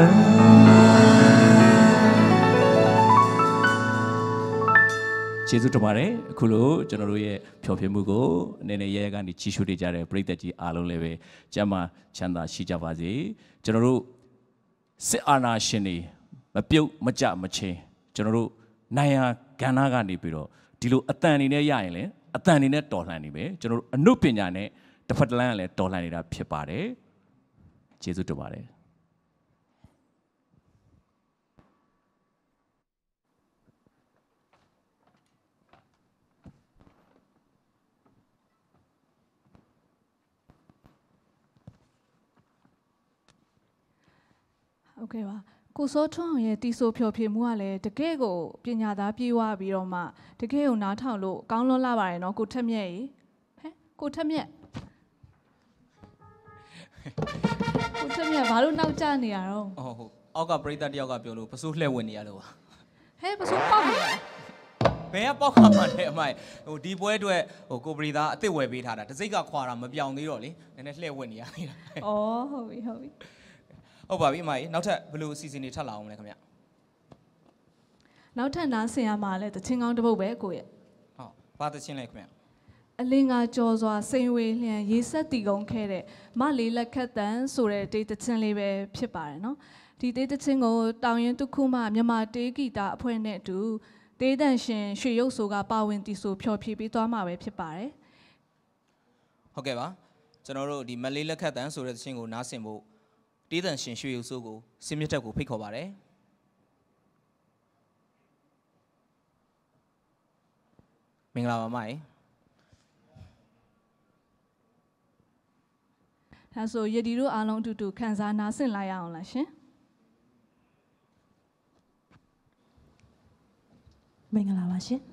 ကျေးဇူးတင်ပါတယ်အခုလိုကျွန်တော်တို့ရဲ့ဖျော်ဖြေမှုကိုအနေနဲ့ရဲရဲကနေကြီးရှုနေကြတဲ့ပရိသတ်ကြီးအားလုံးလည်းပဲကျမ်းမာချမ်းသာရှိကြပါစေကျွန်တော်တို့စစ်အာဏာရှင်တွေမပြုတ်မကြမချင်းကျွန်တော်တို့နိုင်ရာကဏ္ဍကနေပြီးတော့ဒီလိုအတန်အနေနဲ့ရရင်လည်းအတန်အနေနဲ့တော်လှန်နေပဲကျွန်တော်တို့အနုပညာနဲ့တစ်ဖက်တစ်လမ်းကလည်းတော်လှန်နေတာဖြစ်ပါတယ်ကျေးဇူးတင်ပါတယ်โอเคပါကိုစောထွန်းအောင်ရဲ့တီဆိုဖျော်ဖြေမှုကလည်းတကယ့်ကိုပညာသားပြေးွားပြီးတော့မှတကယ့်ကိုနားထောင်လို့ကောင်းလွန်းလာပါတယ်နော်ကိုထက်မြက်ကြီးဟဲ့ကိုထက်မြက်ကိုထက်မြက်ဘာလို့နောက်ကျနေရတော့ဟုတ်ဟုတ်အောက်ကပရိသတ်တယောက်ကပြောလို့ပစိုးလှည့်ဝင်နေရလို့ပါဟဲ့ပစိုးပေါက်နေရဘယ်ကပေါက်ခါမှလဲအမိုင်ဟိုဒီပွဲအတွက်ဟိုကိုပရိသတ်အစ်စ်ဝယ်ပေးထားတာတစိမ့်ကခွာတာမပြောင်းသေးတော့လေနည်းနည်းလှည့်ဝင်နေရနေတာဩဟုတ်ပြီဟုတ်ပြီဟုတ်ပါပြီအမကြီးနောက်ထပ်ဘယ်လိုအစီအစဉ်တွေထပ်လာအောင်လဲခင်ဗျနောက်ထပ်နားဆင်ရမှာလဲတချင်းကောင်းတစ်ပုတ်ပဲကိုရဲ့ဟုတ်ဘာတချင်းလဲခင်ဗျအလင်းကကြော်စွာစိန်ဝေလျံရေဆက်တီကုန်းခဲ့တဲ့မလေးလက်ခတ်တန်ဆိုတဲ့တေးတချင်းလေးပဲဖြစ်ပါတယ်နော်ဒီတေးတချင်းကိုတောင်ရင်တစ်ခုမှမြန်မာတေးဂီတအဖွဲ့နဲ့အတူတေးတန်ရှင်ရွှေရုပ်ဆိုကပါဝင်တီဆိုဖျော်ဖြေပေးသွားမှာပဲဖြစ်ပါတယ်ဟုတ်ကဲ့ပါကျွန်တော်တို့ဒီမလေးလက်ခတ်တန်ဆိုတဲ့တချင်းကိုနားဆင်ဖို့တေးတန်ရှင်ရွှေရုပ်ဆိုကိုစင်မြတ်တက်ကိုဖိတ်ခေါ်ပါတယ်မင်္ဂလာပါမိုင်ဒါဆိုယဒီတို့အားလုံးအတူတူခန်းစားနားဆင်လိုက်ရအောင်လားရှင်မင်္ဂလာပါရှင်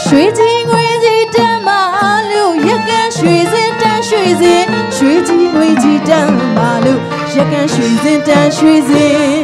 ရွှေကြီးငွေကြီးတမ်းမာလို့ရကန်ရွှေစင်တန်းရွှေစင်ရွှေကြီးငွေကြီးတမ်းမာလို့ရကန်ရွှေစင်တန်းရွှေစင်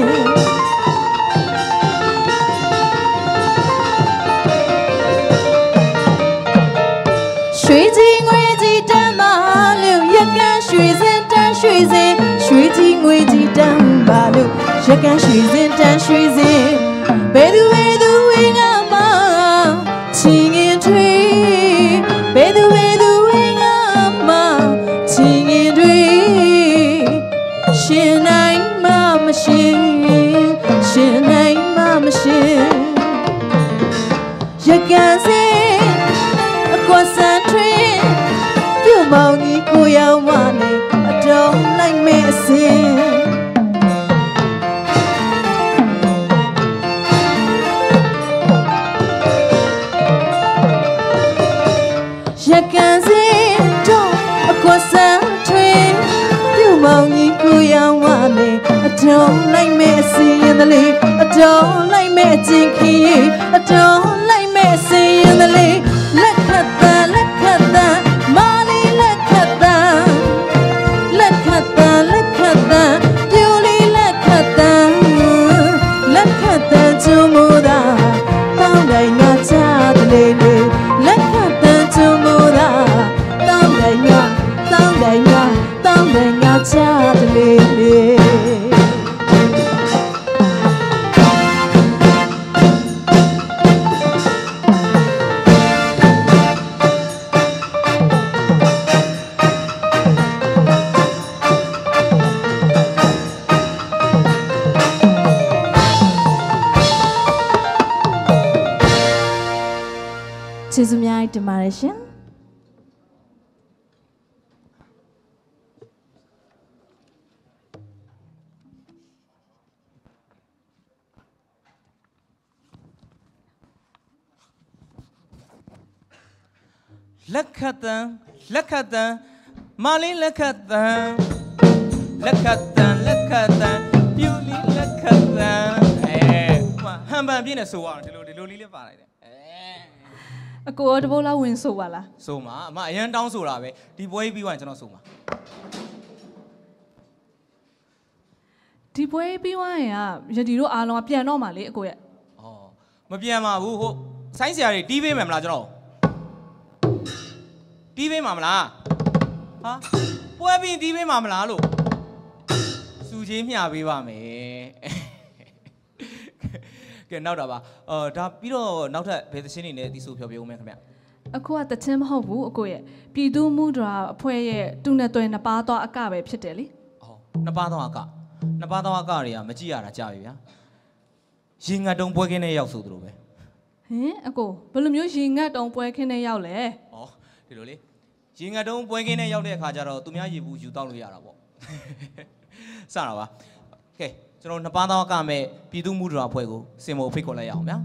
ရွှေကြီးငွေကြီးတမ်းမာလို့ရကန်ရွှေစင်တန်းရွှေစင်ရွှေကြီးငွေကြီးတမ်းမာလို့ရကန်ရွှေစင်တန်းရွှေစင်ဘယ်သူဘယ်သူဝင်းကမှချင်းငင်ထွေးဘယ်သူဘယ်သူဝင်းကမှချင်းငင်ထွေးရှင်နိုင်မှမရှင်ရှင်နိုင်မှမရှင်ရကန်စင်အကွာစံထွေးပြုတ်မောင်ကြီးကိုရောက်မှလည်းအတော်လိုက်မဲ့အစင်ရကန်စင်တော့အကွာစံထွေးပြုတ်မောင်ကြီးကိုရောက်မှလည်းအတော်လိုက်မဲ့အစင်ရင်တလေအတော်လိုက်မဲ့အချင်းခီးအတော်လိုက်မဲ့အစင်ရင်တလေလက်ခတ်တန်လက်ခတ်တန်မာလီလက်ခတ်တန်လက်ခတ်တန်လက်ခတ်တန်ပြူလီလက်ခတ်တန်လက်ခတ်တန်ကျုံမူတာတောင်းတိုင်းငါချတလေလေလက်ခတ်တန်ကျုံမူတာတောင်းတိုင်းငါတောင်းတိုင်းငါတောင်းတိုင်းငါချတလေလေကျေးဇူးများတင်ပါတယ်ရှင်လက်ခတ်တန်လက်ခတ်တန်မာလင်းလက်ခတ်တန်လက်ခတ်တန်လက်ခတ်တန်ပြူလီလက်ခတ်တန်အဲဟိုဟန်ပန်ပြည့်နေဆိုအောင်ဒီလိုဒီလိုလေးလေးပါလိုက်တယ်အဲအကိုရောတဘိုးလောက်ဝင်ဆိုပါလားဆိုမှာအမအရန်တောင်းဆိုတာပဲဒီပွဲပြီးသွားရင်ကျွန်တော်ဆိုမှာဒီပွဲပြီးသွားရင်ကယတိတို့အားလုံးကပြန်တော့မှာလေအကိုရဲ့ဩမပြန်ပါဘူးဟုတ်ဆိုင်းဆရာတွေတီးပေးမယ်မလားကျွန်တော်တီးပေးမှာမလားဟာပွဲပြီးတီးပေးမှာမလားလို့စူချင်းမျှပေးပါမယ်ကဲနောက်တာပါအော်ဒါပြီးတော့နောက်ထပ်ဘယ်သချင်းတွေနဲ့တီးဆိုဖြောပြဦးမယ်ခင်ဗျအခုကတချင်းမဟုတ်ဘူးအကိုရဲ့ပြည်သူမှုတော်အဖွဲ့ရဲ့တူနဲ့တွဲနှစ်ပါးသွားအကပဲဖြစ်တယ်လေဟောနှစ်ပါးသောအကနှစ်ပါးသောအကတွေကမကြည့်ရတာကြာပြီဗျာရေငတ်တုံပွဲခင်းနဲ့ရောက်ဆိုသလိုပဲဟင်အကိုဘယ်လိုမျိုးရေငတ်တုံပွဲခင်းနဲ့ရောက်လဲဩဒီလိုလေရေငတ်တုံပွဲခင်းနဲ့ရောက်တဲ့အခါကျတော့သူများရေဘူးယူတောက်လို့ရတာပေါ့စတာပါကဲကျွန်တော်နှစ်ပါးသောအကမဲ့ပြည်သူမှုတော်အဖွဲ့ကိုစင်မိုဖိတ်ခေါ်လိုက်ရအောင်ဗျာ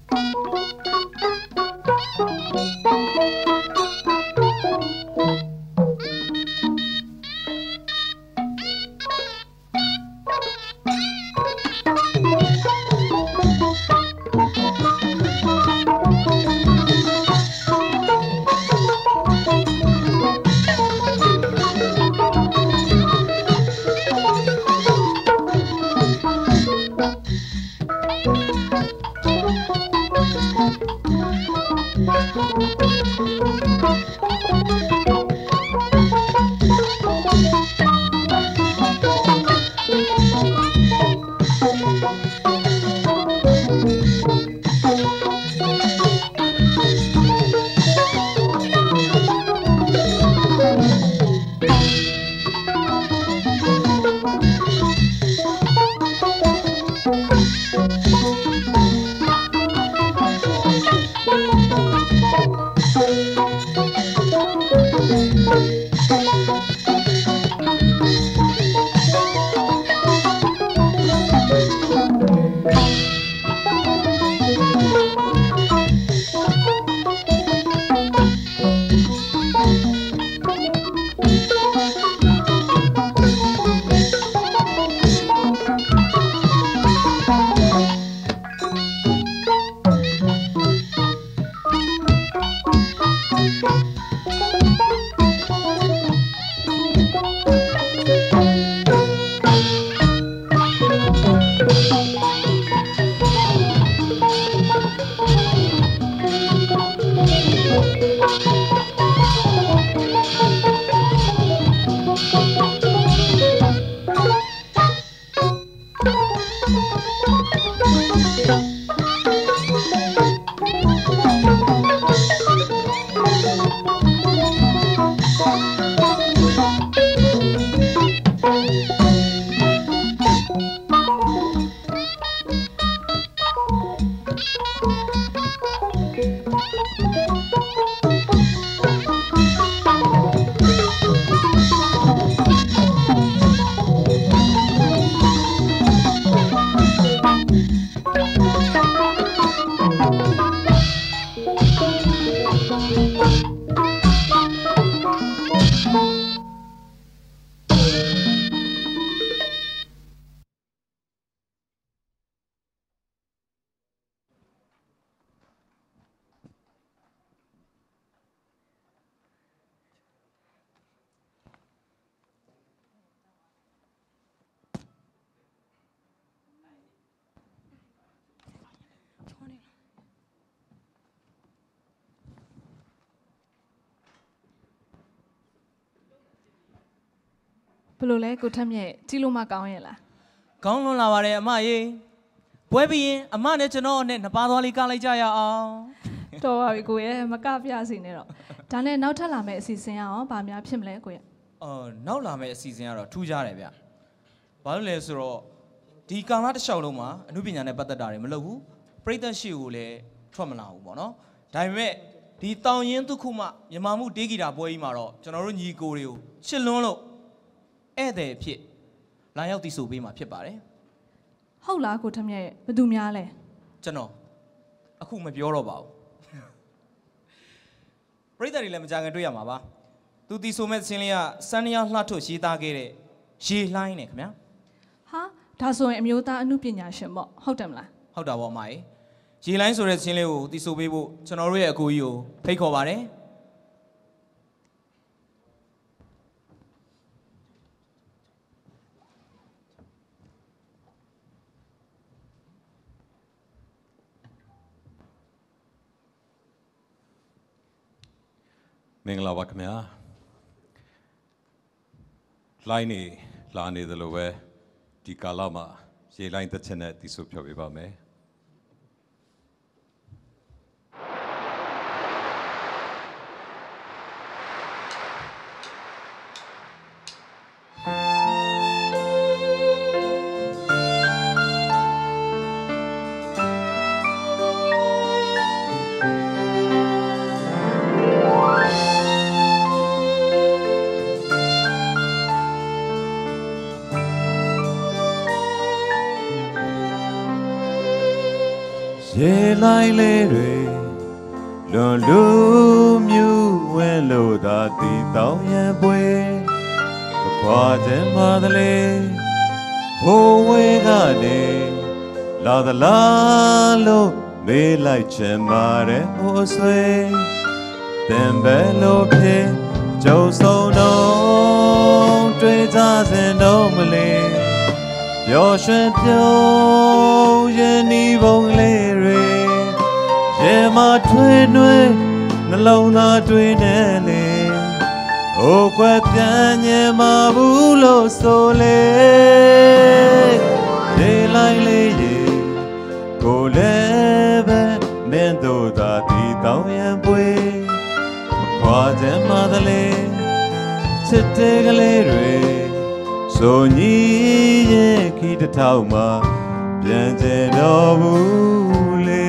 ဘယ်လိုလဲကိုထက်မြက်ကြည့်လို့မကောင်းရဲ့လားကောင်းလွန်လာပါတယ်အမရေပွဲပြီးရင်အမနဲ့ကျွန်တော်နဲ့နှစ်ပါးသွားလေးကလိုက်ကြရအောင်တော်ပါပြီကိုရဲ့မကပြစီနဲ့တော့ဒါနဲ့နောက်ထပ်လာမယ့်အစီအစဉ်ကရောဗာများဖြစ်မလဲကိုရဲ့အော်နောက်လာမယ့်အစီအစဉ်ကတော့ထူးခြားတယ်ဗျဘာလို့လဲဆိုတော့ဒီကာလတစ်လျှောက်လုံးမှာအမှုပညာနဲ့ပတ်သက်တာတွေမလုပ်ဘူးပရိသတ်ရှိကိုလည်းထွက်မလာဘူးပေါ့နော်ဒါပေမဲ့ဒီတောင်ရင်ဒုက္ခမမြန်မာမှုတေးဂီတာပွဲကြီးမှာတော့ကျွန်တော်တို့ညီကိုတွေကိုချစ်လွန်းလို့ဧည့်သည်ဖြစ်လာရောက်တည်ဆိုပေးမှာဖြစ်ပါတယ်ဟုတ်လားကိုထက်မြက်ဘယ်သူများလဲကျွန်တော်အခုမပြောတော့ပါဘူးပရိသတ်တွေလည်းမကြခင်တွေ့ရမှာပါသူတည်ဆိုမဲ့သင်းလေးကစန်းရလှထွတ်ရေးသားခဲ့တဲ့ရေလှိုင်းနေခင်ဗျာဟာဒါဆိုရင်အမျိုးသားအမှုပညာရှင်ပေါ့ဟုတ်တယ်မလားဟုတ်တာပေါ့အမကြီးရေလိုင်းဆိုတဲ့သင်းလေးကိုတည်ဆိုပေးဖို့ကျွန်တော်တို့ရဲ့အကူကြီးကိုဖိတ်ခေါ်ပါတယ်မင်္ဂလာပါခင်ဗျာလိုင်းနေလာနေသလိုပဲဒီကာလမှာရေလိုင်းတစ်ချက်နဲ့တည်ဆိုဖြောပြပါမယ်လိုက်လေးတွေလွန်လူမြူဝဲလို့သာတီတောင်းရန်ပွေခွာခြင်းမသလေဘိုးဝဲကနေလာသလားလို့မေးလိုက်ချင်ပါတယ်ဟိုဆွေတင်ပဲလို့ဖြစ်ကြုံဆုံးတော့တွေ့ကြစင်တော့မလေးပျော်ရွှင်ပြုံးရင်ဒီဘုံလေးတွေရေမထွေးနှွေးနှလုံးသားတွေနဲ့လေဟိုကွယ်ပြန်ညင်မဘူးလို့ဆိုလေဒီလိုက်လေးရေကိုလည်းပဲမင်းတို့သာဒီတောင်းရန်ပွေမခွာခြင်းမသလေချစ်တဲ့ကလေးတွေဆိုညီရဲ့ခီးတစ်ထောင်မှာပြန်ကျင်တော်ဘူးလေ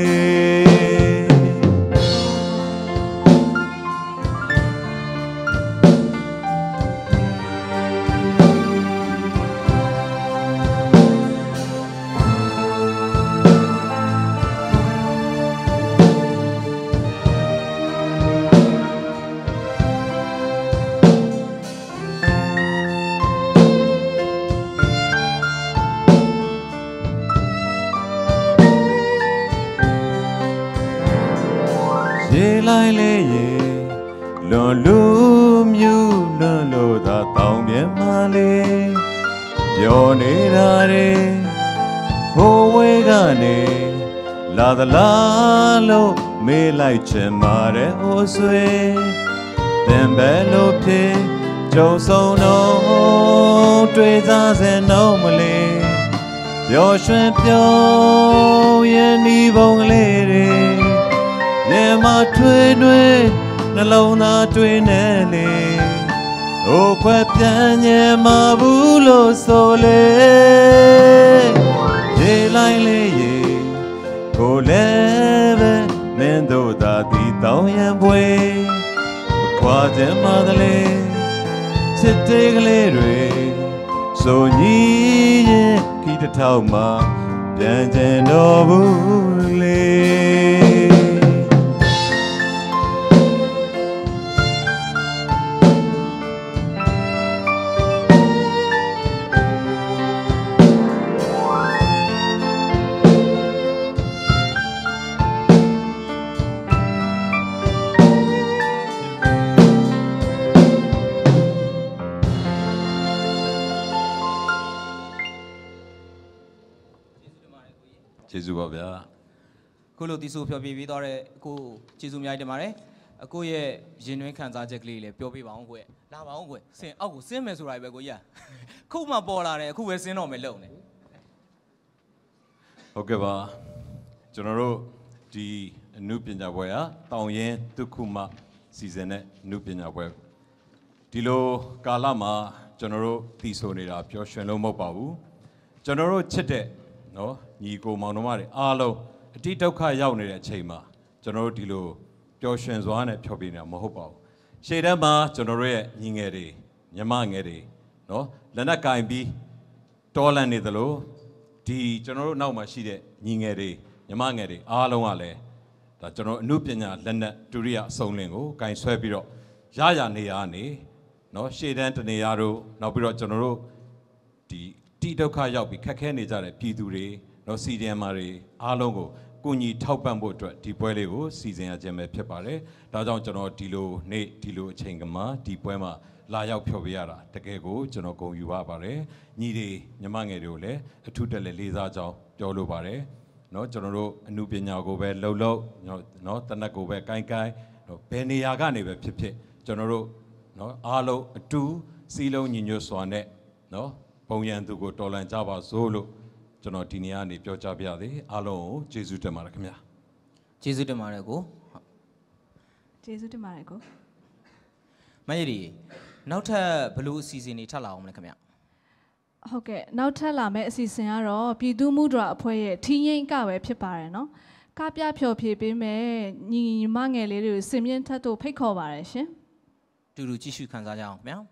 ရေလိုက်လေးရေလွန်လူမြူလွန်လို့သာတောင်းပြမလေးပြောနေတာတွေဘိုးဝဲကနေလာသလားလို့မေးလိုက်ချင်ပါတယ်ဟိုဆွေတင်ပဲလို့ဖြစ်ကြုံဆုံးတော့တွေ့စားစင်တော့မလေးပျော်ရွှင်ပြုံးရင်ဒီဘုံကလေးတွေနေမထွေးနှွေးနှလုံးသားတွေနဲ့လေဟိုခွဲပြန်ညင်မဘူးလို့ဆိုလေရေလိုက်လေးရေကိုလည်းပဲမင်းတို့သာဒီတောင်းရန်ပွေခွာခြင်းမသလေချစ်တဲ့ကလေးတွေဆိုညီရဲ့ခီးတစ်ထောင်မှာပြန်ကျင်တော်ဘူးလေကျေးဇူးပါဗျာခုလိုတီဆိုဖြောပြပြီးတော့တဲ့အခုကျေးဇူးအများကြီးတင်ပါတယ်အခုရဲ့ရင်တွင်းခံစားချက်ကလေးလည်းပြောပြပါအောင်ကိုယ့်လာပါအောင်ကိုယ့်ဆင်အောက်ကိုဆင်းမယ်ဆိုတာပဲကိုကြီးခုမှပေါ်လာတယ်အခုပဲဆင်းတော့မယ်လုံနေဟုတ်ကဲ့ပါကျွန်တော်တို့ဒီအနုပညာပွဲဟာတောင်ရင်ဒုက္ခမစီစဉ်တဲ့အနုပညာပွဲဒီလိုကာလမှာကျွန်တော်တို့တီဆိုနေတာပျော်ရွှင်လို့မဟုတ်ပါဘူးကျွန်တော်တို့ချစ်တဲ့နော်ညီကိုမောင်နှမတွေအားလုံးအတိဒုက္ခရောက်နေတဲ့အချိန်မှာကျွန်တော်တို့ဒီလိုပျော်ရွှင်စွာနဲ့ဖြောပြနေတာမဟုတ်ပါဘူးရှေ့တန်းမှာကျွန်တော်တို့ရဲ့ညီငယ်တွေညီမငယ်တွေနော်လက်နက်ကင်ပြီးတော်လန်နေသလိုဒီကျွန်တော်တို့နောက်မှာရှိတဲ့ညီငယ်တွေညီမငယ်တွေအားလုံးကလည်းဒါကျွန်တော်အနုပညာလက်နက်ဒုရိယအစုံလင်ကိုကင်ဆွဲပြီးတော့ရရနေရနေနော်ရှေ့တန်းတနေရာတို့နောက်ပြီးတော့ကျွန်တော်တို့ဒီတိဒုက္ခရောက်ပြီးခက်ခဲနေကြတဲ့ပြည်သူတွေနော်စီဒီအမ်မာတွေအားလုံးကိုကိုညီထောက်ပံ့ဖို့အတွက်ဒီပွဲလေးကိုစီစဉ်ရခြင်းပဲဖြစ်ပါတယ်။ဒါကြောင့်ကျွန်တော်ဒီလိုနေ့ဒီလိုအချိန်ကမှဒီပွဲမှာလာရောက်ဖျော်ပြရတာတကယ်ကိုကျွန်တော်ဂုဏ်ယူပါပါတယ်။ညီတွေညီမငယ်တွေကိုလည်းအထူးတက်လက်လေးစားကြောင်းပြောလိုပါတယ်။နော်ကျွန်တော်တို့အမှုပညာကိုပဲလှုပ်လှုပ်နော်တနက်ကိုပဲကိုင်းကိုင်းဘယ်နေရာကနေပဲဖြစ်ဖြစ်ကျွန်တော်တို့နော်အားလုံးအတူစီလုံးညီညွတ်စွာနဲ့နော်ပုံရန်သူကိုတော်လှန်ကြပါစို့လို့ကျွန်တော်ဒီနေ့ကနေပြောကြားပြရသေးအားလုံးကိုကျေးဇူးတင်ပါတယ်ခင်ဗျာကျေးဇူးတင်ပါတယ်ကိုကျေးဇူးတင်ပါတယ်ကိုမရည်နောက်ထပ်ဘယ်လိုအစီအစဉ်တွေထပ်လာအောင်မလဲခင်ဗျဟုတ်ကဲ့နောက်ထပ်လာမယ့်အစီအစဉ်ကတော့ပြည်သူမှုဒရာအဖွဲ့ရဲ့ထင်းရင်ကပဲဖြစ်ပါတယ်နော်ကပြဖြော်ဖြေပေးမယ်ညီညီမငယ်လေးတွေကိုစင်မြင့်ထက်တို့ဖိတ်ခေါ်ပါတယ်ရှင်တူတူကြည့်ရှုခံစားကြအောင်ခင်ဗျာ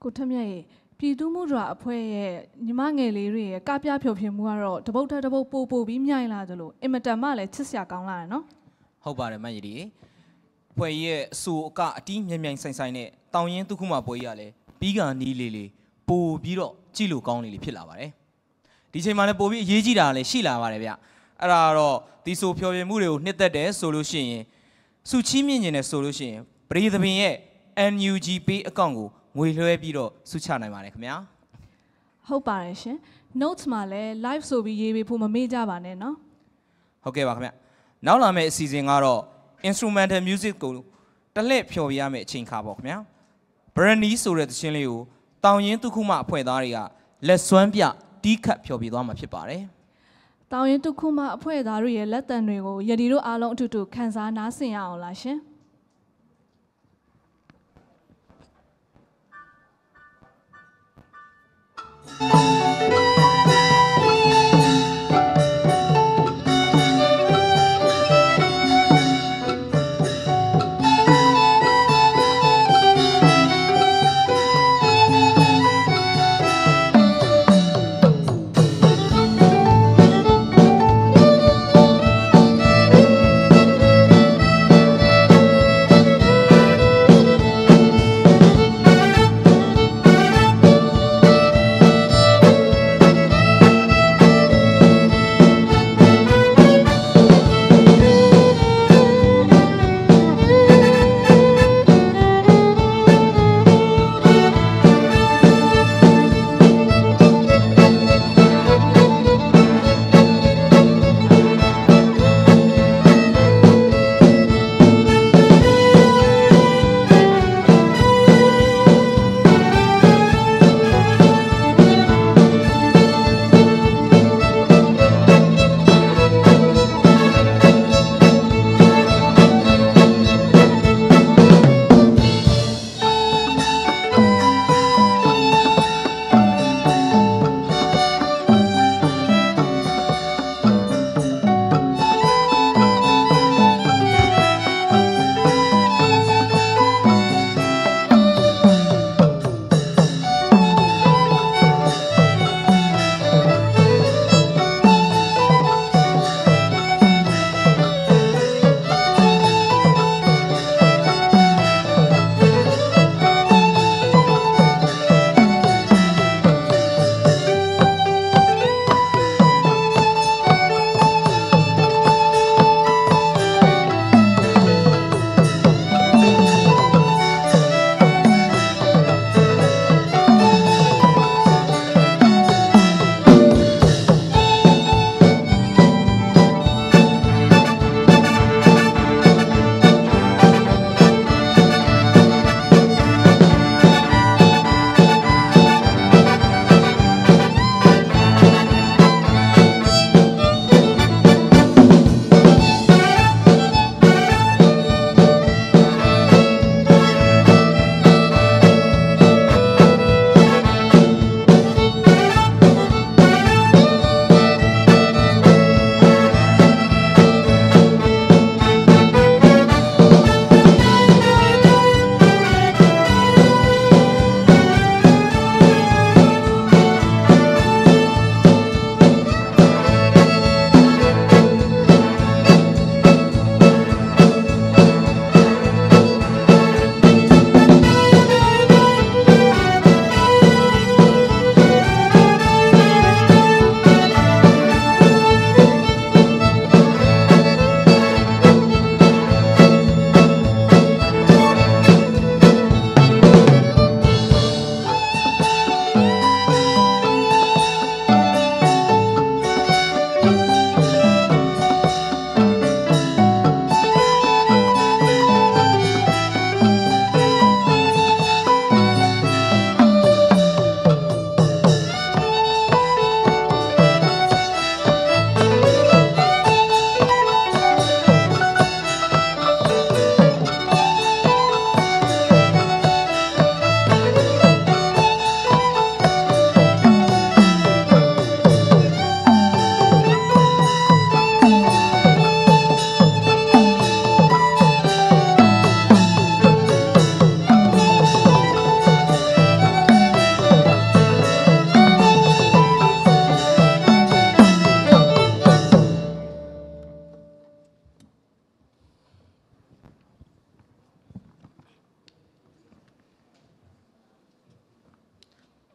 ကိုထက်မြတ်ရေပြည်သူမှုဒရာအဖွဲ့ရဲ့ညီမငယ်လေးတွေရဲ့ကပြဖြောပြမှုကတော့တပုတ်ထတပုတ်ပို့ပို့ပြီးမြိုင်လာသလိုအင်မတန်မှလည်းချစ်စရာကောင်းလာတယ်နော်ဟုတ်ပါတယ်မတ်ရီဖွဲ့ရဲ့အဆိုအကအတီးမြ မြိုင်ဆိုင်ဆိုင်နဲ့တောင်ရင်တုခုမပွဲကြီးကလည်းပြီးကနီးလေးလေးပို့ပြီးတော့ကြည့်လို့ကောင်းလေးလေးဖြစ်လာပါတယ်ဒီချိန်မှာလည်းပို့ပြီးအရေးကြီးတာလည်းရှိလာပါတယ်ဗျအဲ့ဒါတော့ဒီဆိုဖြောပြမှုတွေကိုနှစ်သက်တယ်ဆိုလို့ရှိရင်စုချီးမြင့်နေတယ်ဆိုလို့ရှိရင်ပရိသပင်ရဲ့ N U G Pay အကောင့်ကိုငွေလွှဲပြီးတော့စုချနိုင်ပါတယ်ခင်ဗျာဟုတ်ပါတယ်ရှင် notes မှာလည်း live ဆိုပြီးရေးပေးဖို့မမေ့ကြပါနဲ့နော်ဟုတ်ကဲ့ပါခင်ဗျနောက်လာမယ့်အစီအစဉ်ကတော့ instrumental music ကိုတလှည့်ဖျော်ပြရမယ့်အချိန်ခါပေါ့ခင်ဗျာ Brandy ဆိုတဲ့သချင်းလေးကိုတောင်ရင်တုခုမအဖွဲ့သားတွေကလက်စွမ်းပြတီးခတ်ဖျော်ပြသွားမှာဖြစ်ပါတယ်တောင်ရင်တုခုမအဖွဲ့သားတွေရဲ့လက်တံတွေကိုယဒီတို့အားလုံးအတူတူခန်းစားနားဆင်ရအောင်လားရှင်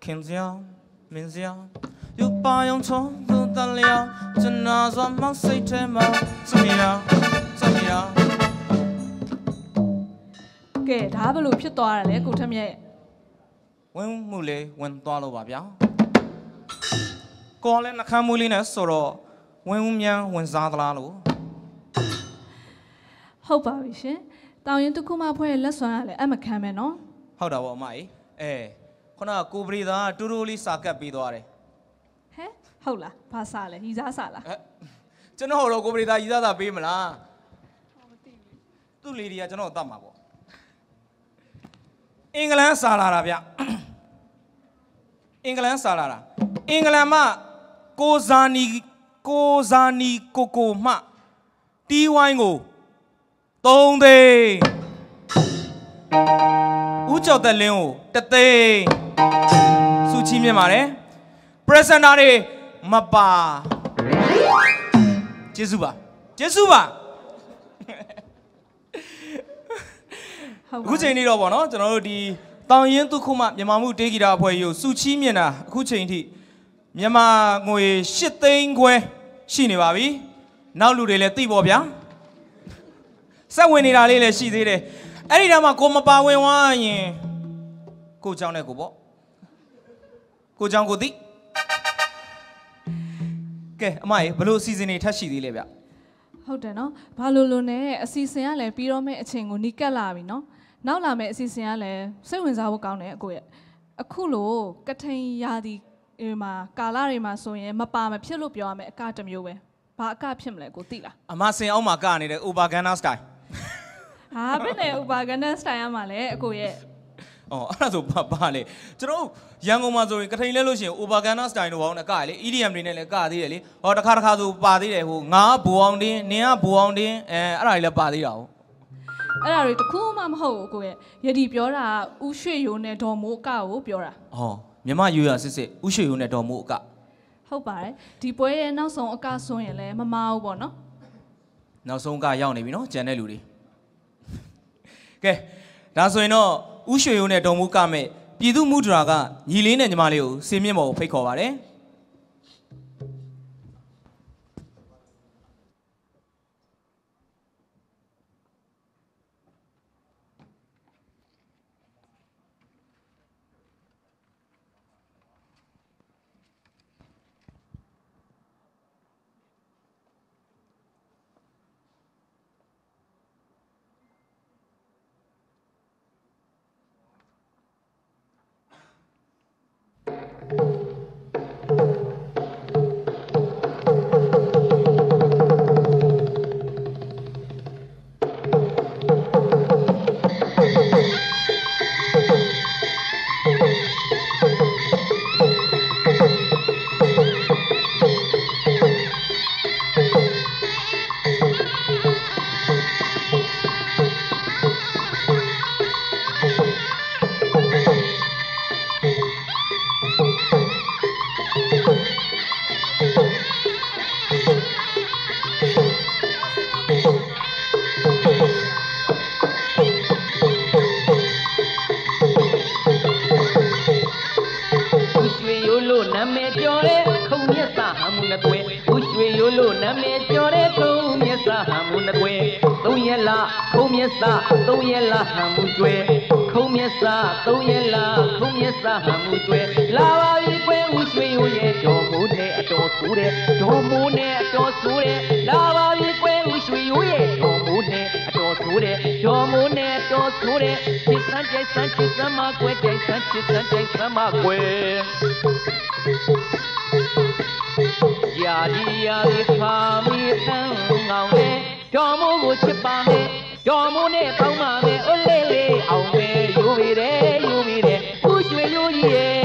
ခင်စရာမင်းစရာယူပါယုံချုံသူတလျောင်းကျွန်တော်စွာမောက်စိတ်ထဲမှာစမီယာစမီယာကဲဒါဘယ်လိုဖြစ်သွားတာလဲကိုထက်မြက်ဝင်မှုလေးဝင်သွားလို့ပါဗျာကောလည်းနှခမ်းမွေးလေးနဲ့ဆိုတော့ဝင်ဦးမြန်ဝင်စားသလားလို့ဟုတ်ပါပြီရှင်တောင်ရင်တစ်ခုမှဖွဲ့လက်စွမ်းရလဲအမခံမယ်နော်ဟုတ်တာပေါ့အမကြီးအဲခုနကကိုပရိသာတူတူလေးစာကပ်ပြီးသွားတယ်ဟဲ့ဟုတ်လားဘာစာလဲရီစားစာလားကျွန်တော်တော့ကိုပရိသာရီစားစာပေးမလားမသိဘူးသူ့လေဒီကကျွန်တော်တတ်မှာပေါ့အင်္ဂလန်စာလာတာဗျအင်္ဂလန်စာလာတာအင်္ဂလန်မှကိုဇာနီကိုဇာနီကိုကိုမှတီးဝိုင်းကိုသုံးသိန်းဦးကျော်သက်လင်းကိုတသိန်းစုချီးမြှင့်ပါတယ်ပရက်ဇန်တာတွေမပါကျေးဇူးပါကျေးဇူးပါအခုချိန်นี้တော့ဗောနော်ကျွန်တော်တို့ဒီတောင်ရင်ဒုက္ခမမြန်မာမှုတေးဂီတအဖွဲ့ကြီးကိုစုချီးမြှင့်တာအခုချိန်ထိမြန်မာငွေ၈သိန်းခွဲရှိနေပါပြီနောက်လူတွေလည်းသိပေါ့ဗျာစက်ဝင်နေတာလေးလည်းရှိသေးတယ်အဲ့ဒီတည်းမှာကိုမပါဝင်ဝါရင်ကိုเจ้าနဲ့ကိုပေါ့ကိုเจ้าကိုသိကဲအမရေဘလို့အစီအစဉ်တွေထပ်ရှိသေးလဲဗျဟုတ်တယ်နော်ဘာလို့လို့နဲ့အစီအစဉ်ကလည်းပြီးတော့မဲ့အချိန်ကိုနီးကပ်လာပြီနော်နောက်လာမဲ့အစီအစဉ်ကလည်းစိတ်ဝင်စားဖို့ကောင်းတယ်အကိုရဲ့အခုလို့ကထိန်ရာဒီမှာကာလာတွေမှာဆိုရင်မပါမဖြစ်လို့ပြောရမယ်အကတစ်မျိုးပဲဘာအကဖြစ်မလဲကိုသိလားအမစင်အောင်မှာကနေတဲ့ Ubaganda style ဟာဘယ်နဲ့ Ubaganda style ရမှာလဲအကိုရဲ့အော်အဲ့ဒါဆိုပါပါလေကျွန်တော်ရန်ကုန်မှာဆိုရင်ကထိန်လဲလို့ရှိရင် Ubaganda style တို့ဘောင်းနဲ့ကရလေ E D M တွေနဲ့လည်းကသေးတယ်လေဟောတစ်ခါတစ်ခါဆိုပါသေးတယ်ဟိုငါဘူအောင်တင်းနင်ကဘူအောင်တင်းအဲအဲ့ဒါတွေလည်းပါသေးတာဟုတ်အဲ့ဒါတွေတခုမှမဟုတ်ဘူးကိုရဲ့ယဒီပြောတာဥရွှေရိုးနဲ့ဒေါ်မိုးအကကိုပြောတာဟောမြမယူရစစ်စစ်ဥရွှေရိုးနဲ့ဒေါ်မိုးအကဟုတ်ပါတယ်ဒီပွဲရဲ့နောက်ဆုံးအကဆိုရင်လည်းမမအောင်ပေါ့နော်နောက်ဆုံးကရောက်နေပြီနော်ကြံတဲ့လူတွေကဲဒါဆိုရင်တော့ဥရွှေရိုးနဲ့ဒေါ်မိုးကမဲ့ပြည်သူမှုဒရာကညီလေးနဲ့ညီမလေးကိုစင်မြင့်ပေါ်ဖိတ်ခေါ်ပါတယ်သုံးရက်လာဟန်မူကျွဲခုံးမျက်စာသုံးရက်လာခုံးမျက်စာဟန်မူကျွဲလာပါပြီကွယ်ဦးရွှေရိုးရဲ့တော်မိုးနဲ့အတော်ဆိုးတဲ့တော်မိုးနဲ့အတော်ဆိုးတဲ့လာပါပြီကွယ်ဦးရွှေရိုးရဲ့တော်မိုးနဲ့အတော်ဆိုးတဲ့တော်မိုးနဲ့အတော်ဆိုးတဲ့ချစ်စမ်းကြိုက်စမ်းချစ်စမ်းမကွယ်ကြိုက်စမ်းချစ်စမ်းကြိုက်စမ်းမကွယ်ရာဒီရာဒီဖာမီအန်းငောင်းနဲ့တော်မိုးကိုချစ်ပါနဲ့တော်မိုးနဲ့ပေါင်းပါမယ်အိုးလေးလေးအောင်မယ်ယူပြီတယ်ယူပြီတယ်ဦးရွှေရိုးကြီးရဲ့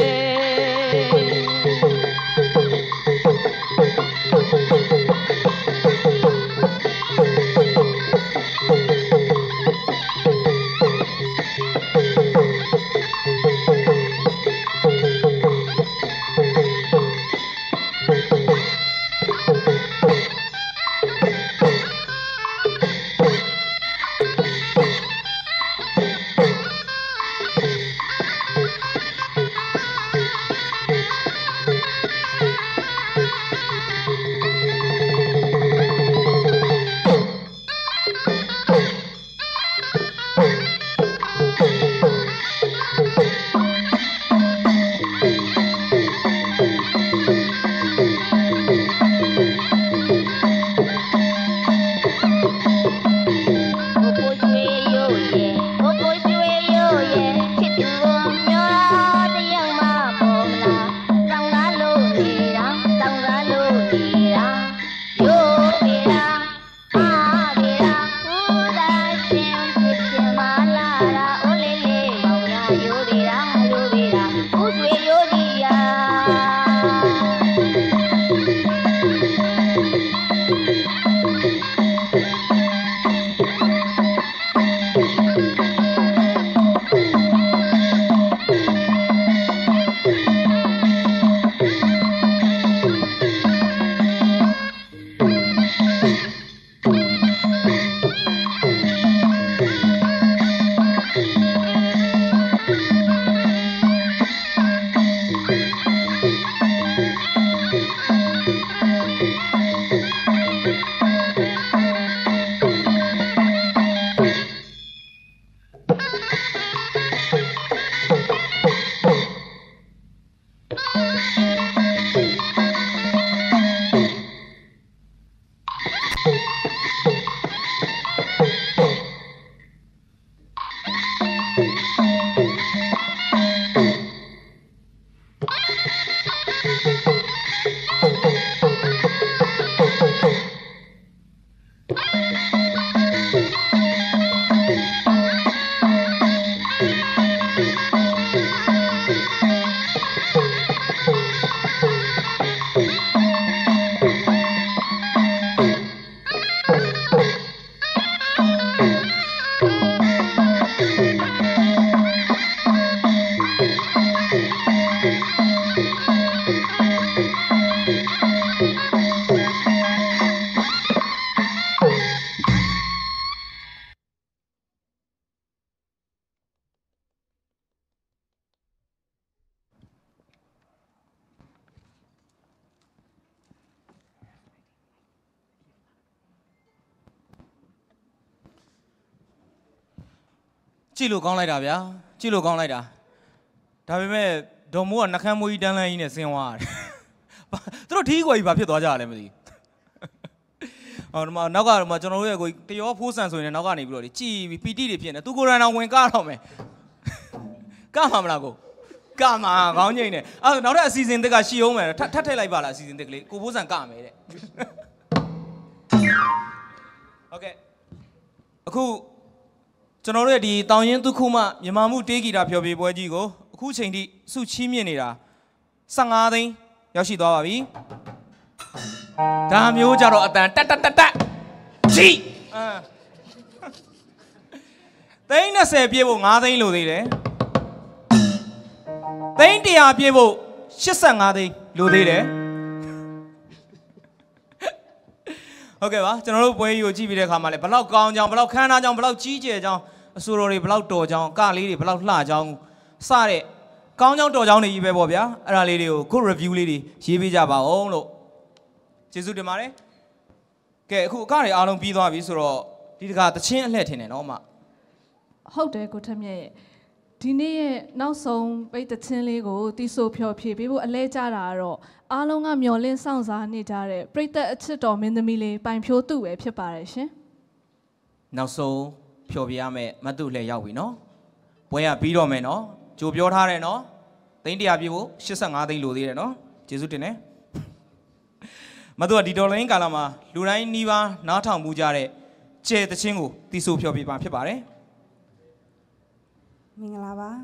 ကြည့်လို့ကောင်းလိုက်တာဗျာကြည့်လို့ကောင်းလိုက်တာဒါပေမဲ့ဒေါ်မိုးကနှခမ်းမွေးတန်းလန်းကြီးနဲ့ဆင်းသွားတယ်သူတို့ထီးကွယ်ကြီးဘာဖြစ်သွားကြလဲမသိဟောဒီမှာနောက်ကဒီမှာကျွန်တော်တို့ရဲ့ကိုတရောဖိုးဆန်ဆိုရင်နောက်ကနေပြီးတော့ကြည်ပြီးပီတိတွေဖြစ်နေသူကိုယ်တိုင်တော့ဝင်ကားတော့မယ်ကားမှာမလားကိုကားမှာခေါင်းငိမ့်နေအဲ့နောက်တဲ့အစီအစဉ်သစ်ကရှီအောင်မယ်ထပ်ထပ်ထည့်လိုက်ပါလားအစီအစဉ်သစ်ကလေးကိုဖိုးဆန်ကမယ်တဲ့โอเคအခုကျွန်တော်တို့ရဲ့ဒီတောင်ရင်သူခုမှမြန်မာမှုတေးဂီတာဖျော်ဖြေပွဲကြီးကိုအခုချိန်ထိစုချီးမြှင့်နေတာဆယ့်ငါးသိန်းရောက်ရှိသွားပါပြီဒါမျိုးကြတော့အတန်တက်တက်တက်တက်ကြီးအာသိန်း၂၀ပြည့်ဖို့၅သိန်းလိုသေးတယ်သိန်း၁၀၀ပြည့်ဖို့၈၅သိန်းလိုသေးတယ်ဟုတ်ကဲ့ပါကျွန်တော်တို့ပွဲကြီးကိုကြည့်ပြီးတဲ့အခါမှာလည်းဘလောက်ကောင်းကြောင်ဘလောက်ခမ်းနားကြောင်ဘလောက်ကြီးကျယ်ကြောင်အဆိုတော်တွေဘလောက်တော်ကြောင်ကလေးတွေဘလောက်လှကြောင်စတဲ့ကောင်းကြောင်တော်ကြောင်တွေကြီးပဲပေါ့ဗျာအဲ့ဒါလေးတွေကို good review လေးတွေရေးပေးကြပါအောင်လို့ကျေးဇူးတင်ပါတယ်ကဲအခုအကတွေအားလုံးပြီးသွားပြီဆိုတော့ဒီတခါတချင်းအလှည့်ထင်တယ်နော်အမဟုတ်တယ်ကိုထက်မြက်ရဲ့ဒီနေ့ရဲ့နောက်ဆုံးပိတ်တချင်းလေးကိုတီးဆိုဖျော်ဖြေပေးဖို့အလဲကြတာကတော့အားလုံးကမျော်လင့်စောင့်စားနေကြတဲ့ပရိသတ်အချစ်တော်မင်းသမီးလေးပိုင်ဖြိုးသူ့ပဲဖြစ်ပါတယ်ရှင်နောက်ဆုံးဖျော်ပြရမယ်မတ်တုလှည့်ရောက်ပြီနော်ပွဲကပြီးတော့မယ်နော်ကြိုပြောထားတယ်နော်သိန်းတရာပြည့်ဖို့၈၅သိန်းလိုသေးတယ်နော်ကျေးဇူးတင်တယ်မတ်တုကဒီဒေါ်လာရင်းကာလမှာလူတိုင်းနှီးပါနားထောင်မှုကြတဲ့ကျဲတချင်းကိုတီးဆိုဖျော်ပြပါဖြစ်ပါတယ်မင်္ဂလာပါ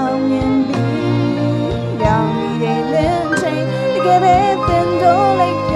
Give it then don't like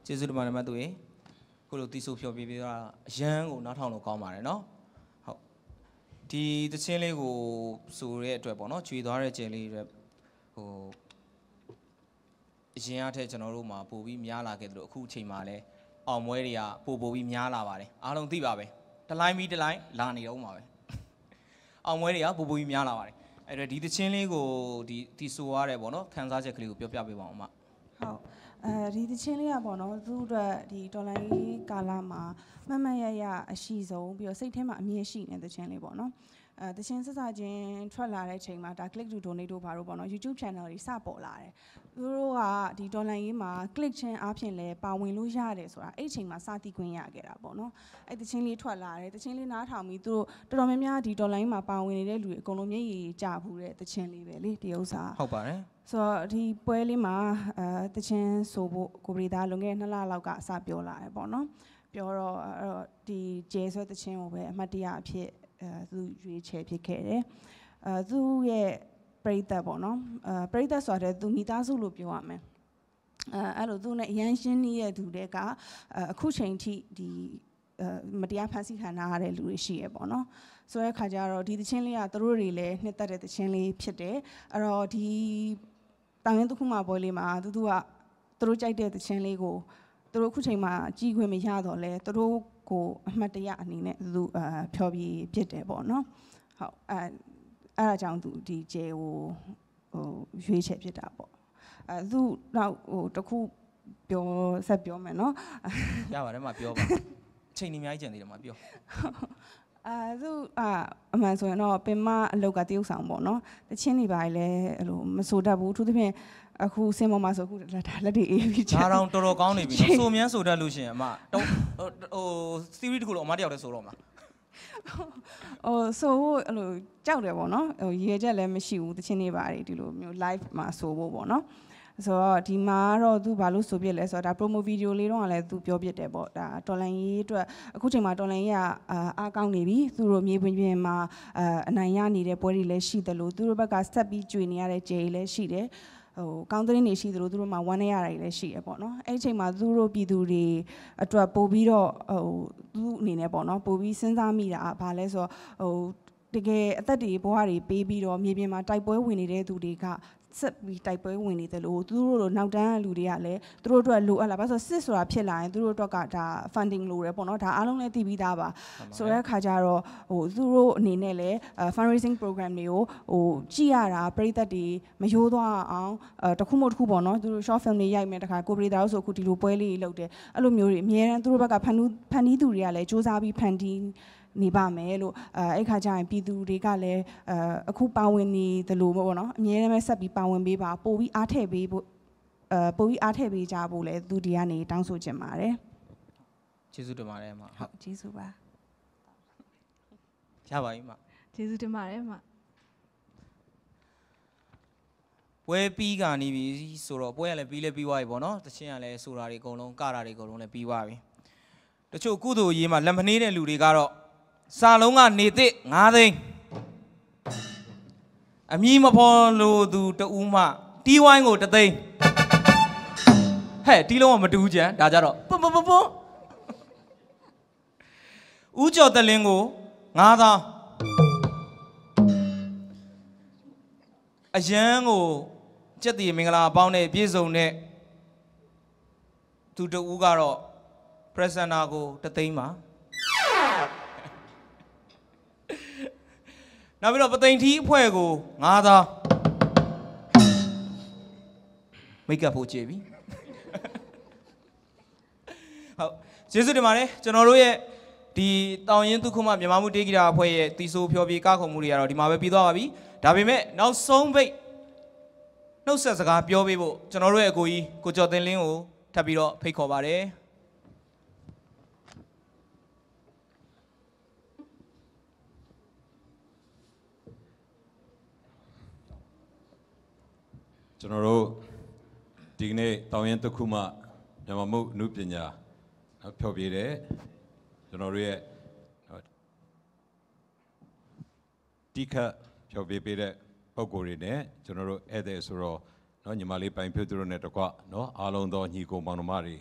ကျေးဇူးတင်ပါတယ်မတူရေကိုလိုတီဆိုဖြောပြပြတာရန်ကိုနားထောင်လို့ကောင်းပါတယ်နော်ဟုတ်ဒီတချင်းလေးကိုဆိုတဲ့အတွက်ပေါ့နော်ကျွေသွားတဲ့ကျယ်လေးတွေဟိုအရင်အထက်ကျွန်တော်တို့မှာပို့ပြီးများလာခဲ့တယ်လို့အခုအချိန်မှာလဲအောင်မွဲတွေကပို့ပို့ပြီးများလာပါတယ်အားလုံးသိပါပဲတလိုင်းပြီးတလိုင်းလာနေတော့မှာပဲအောင်မွဲတွေကပို့ပို့ပြီးများလာပါတယ်အဲ့တော့ဒီတချင်းလေးကိုဒီတီဆိုရတဲ့ပေါ့နော်ခန်းစားချက်ကလေးကိုပြောပြပေးပါအောင်အမဟုတ်အဲဒီတချင်းလေးကပေါ့နော်သူ့အတွက်ဒီဒေါ်လာရေးကာလမှာမမရရအရှိဆုံးပြီးတော့စိတ်ထဲမှာအမြင့်ရှိနေတဲ့တချင်းလေးပေါ့နော်အဲတချင်းဆက်စချင်းထွက်လာတဲ့ချိန်မှာဒါ click to donate တို့ဘာလို့ပေါ့နော် YouTube channel တွေစပေါ်လာတယ်သူတို့ကဒီဒေါ်လာရေးမှာ click ချင်းအားဖြင့်လဲပါဝင်လို့ရတယ်ဆိုတာအဲ့ချိန်မှာစသိခွင့်ရခဲ့တာပေါ့နော်အဲ့တချင်းလေးထွက်လာတယ်တချင်းလေးနားထောင်ပြီးသူတို့တော်တော်များများဒီဒေါ်လာရေးမှာပါဝင်နေတဲ့လူတွေအကုန်လုံးမျက်ရည်ကျဘူးတဲ့တချင်းလေးပဲလေဒီဥစ္စာဟုတ်ပါတယ်ဆိုတော့ဒီပွဲလေးမှာအဲတချင်းဆိုဖို့ကိုပရိသားလွန်ခဲ့နှစ်လလောက်ကအစပြောလာတယ်ပေါ့နော်ပြောတော့အဲ့တော့ဒီကျဲဆွဲတချင်းကိုပဲအမှတ်တရအဖြစ်အဲသူရွေးချယ်ဖြစ်ခဲ့တယ်အဲသူရဲ့ပရိသတ်ပေါ့နော်အဲပရိသတ်ဆိုတဲ့သူမိသားစုလို့ပြောရမယ်အဲအဲ့လိုသူနဲ့အရန်ရှင်းနေတဲ့သူတွေကအခုချိန်ထိဒီမတရားဖန်ဆီးခံရတဲ့လူတွေရှိရပေါ့နော်ဆိုတဲ့ခါကျတော့ဒီတချင်းလေးကသူတို့တွေလည်းနှစ်သက်တဲ့တချင်းလေးဖြစ်တယ်အဲ့တော့ဒီတောင်ရင်တစ်ခုမှပွဲလေးမှာသူတို့ကသူတို့ကြိုက်တဲ့တချင်းလေးကိုသူတို့အခုချိန်မှာကြီးခွင့်မရတော့လဲသူတို့ကိုအမှတ်တရအနေနဲ့သူအာဖျော်ပြဖြစ်တယ်ပေါ့နော်ဟုတ်အဲအဲ့ဒါကြောင့်သူဒီဂျေကိုဟိုရွေးချယ်ဖြစ်တာပေါ့အဲသူတော့ဟိုတခုပြောဆက်ပြောမယ်နော်ရပါတယ်မပြောပါအချိန်ကြီးအများကြီးကျန်သေးတယ်မပြောအဲသူအာအမှန်ဆိုရင်တော့ပင်မအလောက်ကတရုပ်ဆောင်ပေါ့နော်တချင်းနေပါလေအဲ့လိုမဆိုတတ်ဘူးအထူးသဖြင့်အခုစင်ပေါ်မှာဆိုအခုလက်တွေအေးပြီးချာဒါတော့တော်တော်ကောင်းနေပြီနော်ဆိုမြန်းဆိုတတ်လို့ရှိရင်အမဟိုဟို series တခုလုံးအမတယောက်တည်းဆိုတော့မလားဟိုဆိုအဲ့လိုကြောက်တယ်ပေါ့နော်ဟိုရေချက်လည်းမရှိဘူးတချင်းနေပါလေဒီလိုမျိုး live မှာဆိုဖို့ပေါ့နော်ဆိုတော့ဒီမှာတော့သူဘာလို့ဆိုပြလဲဆိုတော့ဒါ promo video လေးတော့လည်းသူပြောပြတယ်ပေါ့ဒါတော်လန်ရေးအတွက်အခုချိန်မှာတော်လန်ရေးကအားကောင်းနေပြီသူတို့မြေပြင်ပြင်မှာအနိုင်ရနေတဲ့ပွဲတွေလည်းရှိတယ်လို့သူတို့ဘက်ကဆက်ပြီးကြွေနေရတဲ့ကြေလည်းရှိတယ်ဟိုကောင်းသတင်းတွေရှိသလိုသူတို့မှာဝမ်းနေရတာတွေလည်းရှိရပေါ့နော်အဲ့ဒီချိန်မှာသူတို့ပြည်သူတွေအတွက်ပို့ပြီးတော့ဟိုသူအနေနဲ့ပေါ့နော်ပို့ပြီးစဉ်းစားမိတာဘာလဲဆိုတော့ဟိုတကယ်အသက်တွေဘဝတွေပေးပြီးတော့မြေပြင်မှာတိုက်ပွဲဝင်နေတဲ့သူတွေကဆက်ပြီးတိုက်ပွဲဝင်နေတယ်လို့သူတို့လိုနောက်တန်းလူတွေကလည်းသူတို့အတွက်လိုအပ်လာပါဆိုစစ်ဆိုတာဖြစ်လာရင်သူတို့အတွက်ကဒါ funding လိုတယ်ပေါ့နော်ဒါအားလုံးလည်းသိပြီးသားပါဆိုတဲ့အခါကျတော့ဟိုသူတို့အနေနဲ့လည်း fundraising program တွေကိုဟိုကြည့်ရတာပြည်သက်တွေမယိုးသွားအောင်တခုမှတခုပေါ့နော်သူတို့ short film တွေရိုက်မယ်တခါကိုပရိသတ်တို့ဆိုအခုဒီလိုပွဲလေးလုပ်တယ်အဲ့လိုမျိုးတွေအများအားသူတို့ဘက်ကဖန်တီးဖန်တီးသူတွေကလည်းစူးစမ်းပြီးဖန်တီးနေပါမယ်လို့အဲအဲ့ခါကျရင်ပြည်သူတွေကလည်းအခုပါဝင်နေတယ်လို့ပေါ့နော်အများနဲ့ပဲဆက်ပြီးပါဝင်ပေးပါပို့ပြီးအားထည့်ပေးဖို့အဲပို့ပြီးအားထည့်ပေးကြဖို့လဲသူဒီကနေတောင်းဆိုချင်ပါတယ်ကျေးဇူးတင်ပါတယ်အမဟုတ်ကျေးဇူးပါရပါပြီအမကျေးဇူးတင်ပါတယ်အမပွဲပြီးကနေပြီဆိုတော့ပွဲကလည်းပြီးလဲပြီးသွားပြီပေါ့နော်တချင်းကလည်းဆိုတာတွေအကုန်လုံးကတာတွေအကုန်လုံးလည်းပြီးသွားပြီတချို့ကုသိုလ်ရေးမှာလက်မနှေးတဲ့လူတွေကတော့စာလုံးကနေသစ်ငါးသိန်းအမီးမဖော်လို့သူတူးမှတီးဝိုင်းကိုတသိန်းဟဲ့တီးလုံးကမတူးကြံဒါကြတော့ပွန်းပွန်းပွန်းဦးကျော်တလင်းကိုငါးသောင်းအရန်ကိုကျက်တီမင်္ဂလာအပေါင်းနဲ့ပြည့်စုံတဲ့သူတူးကတော့ presenter ကိုတသိန်းပါနောက်ပြီးတော့ပသိမ်ထီးအဖွဲ့ကိုငါးသောင်းမိတ်ကပ်ဖို့ကြည့်ပြီဟုတ်ကျေးဇူးတင်ပါတယ်ကျွန်တော်တို့ရဲ့ဒီတောင်ရင်ဒုက္ခမမြန်မာမှုတေးဂီတာအဖွဲ့ရဲ့တီဆိုဖြောပြေကခုံမှုတွေကတော့ဒီမှာပဲပြီးသွားပါပြီဒါပေမဲ့နောက်ဆုံးပိတ်နှုတ်ဆက်စကားပြောပေးဖို့ကျွန်တော်တို့ရဲ့အကိုကြီးကိုကျော်တင်လင်းကိုထပ်ပြီးတော့ဖိတ်ခေါ်ပါတယ်ကျွန်တော်တို့ဒီကနေ့တောင်ရင်တစ်ခုမှမြန်မာမှုအမှုပညာဖျော်ဖြေတယ်ကျွန်တော်တို့ရဲ့တိခတ်ဖျော်ဖြေပေးတဲ့ပုံကိုယ်တွေနဲ့ကျွန်တော်တို့ဧည့်သည်ဆိုတော့เนาะညီမလေးပိုင်ဖြိုးသူတို့နဲ့တကွเนาะအားလုံးသောညီကိုမောင်နှမတွေ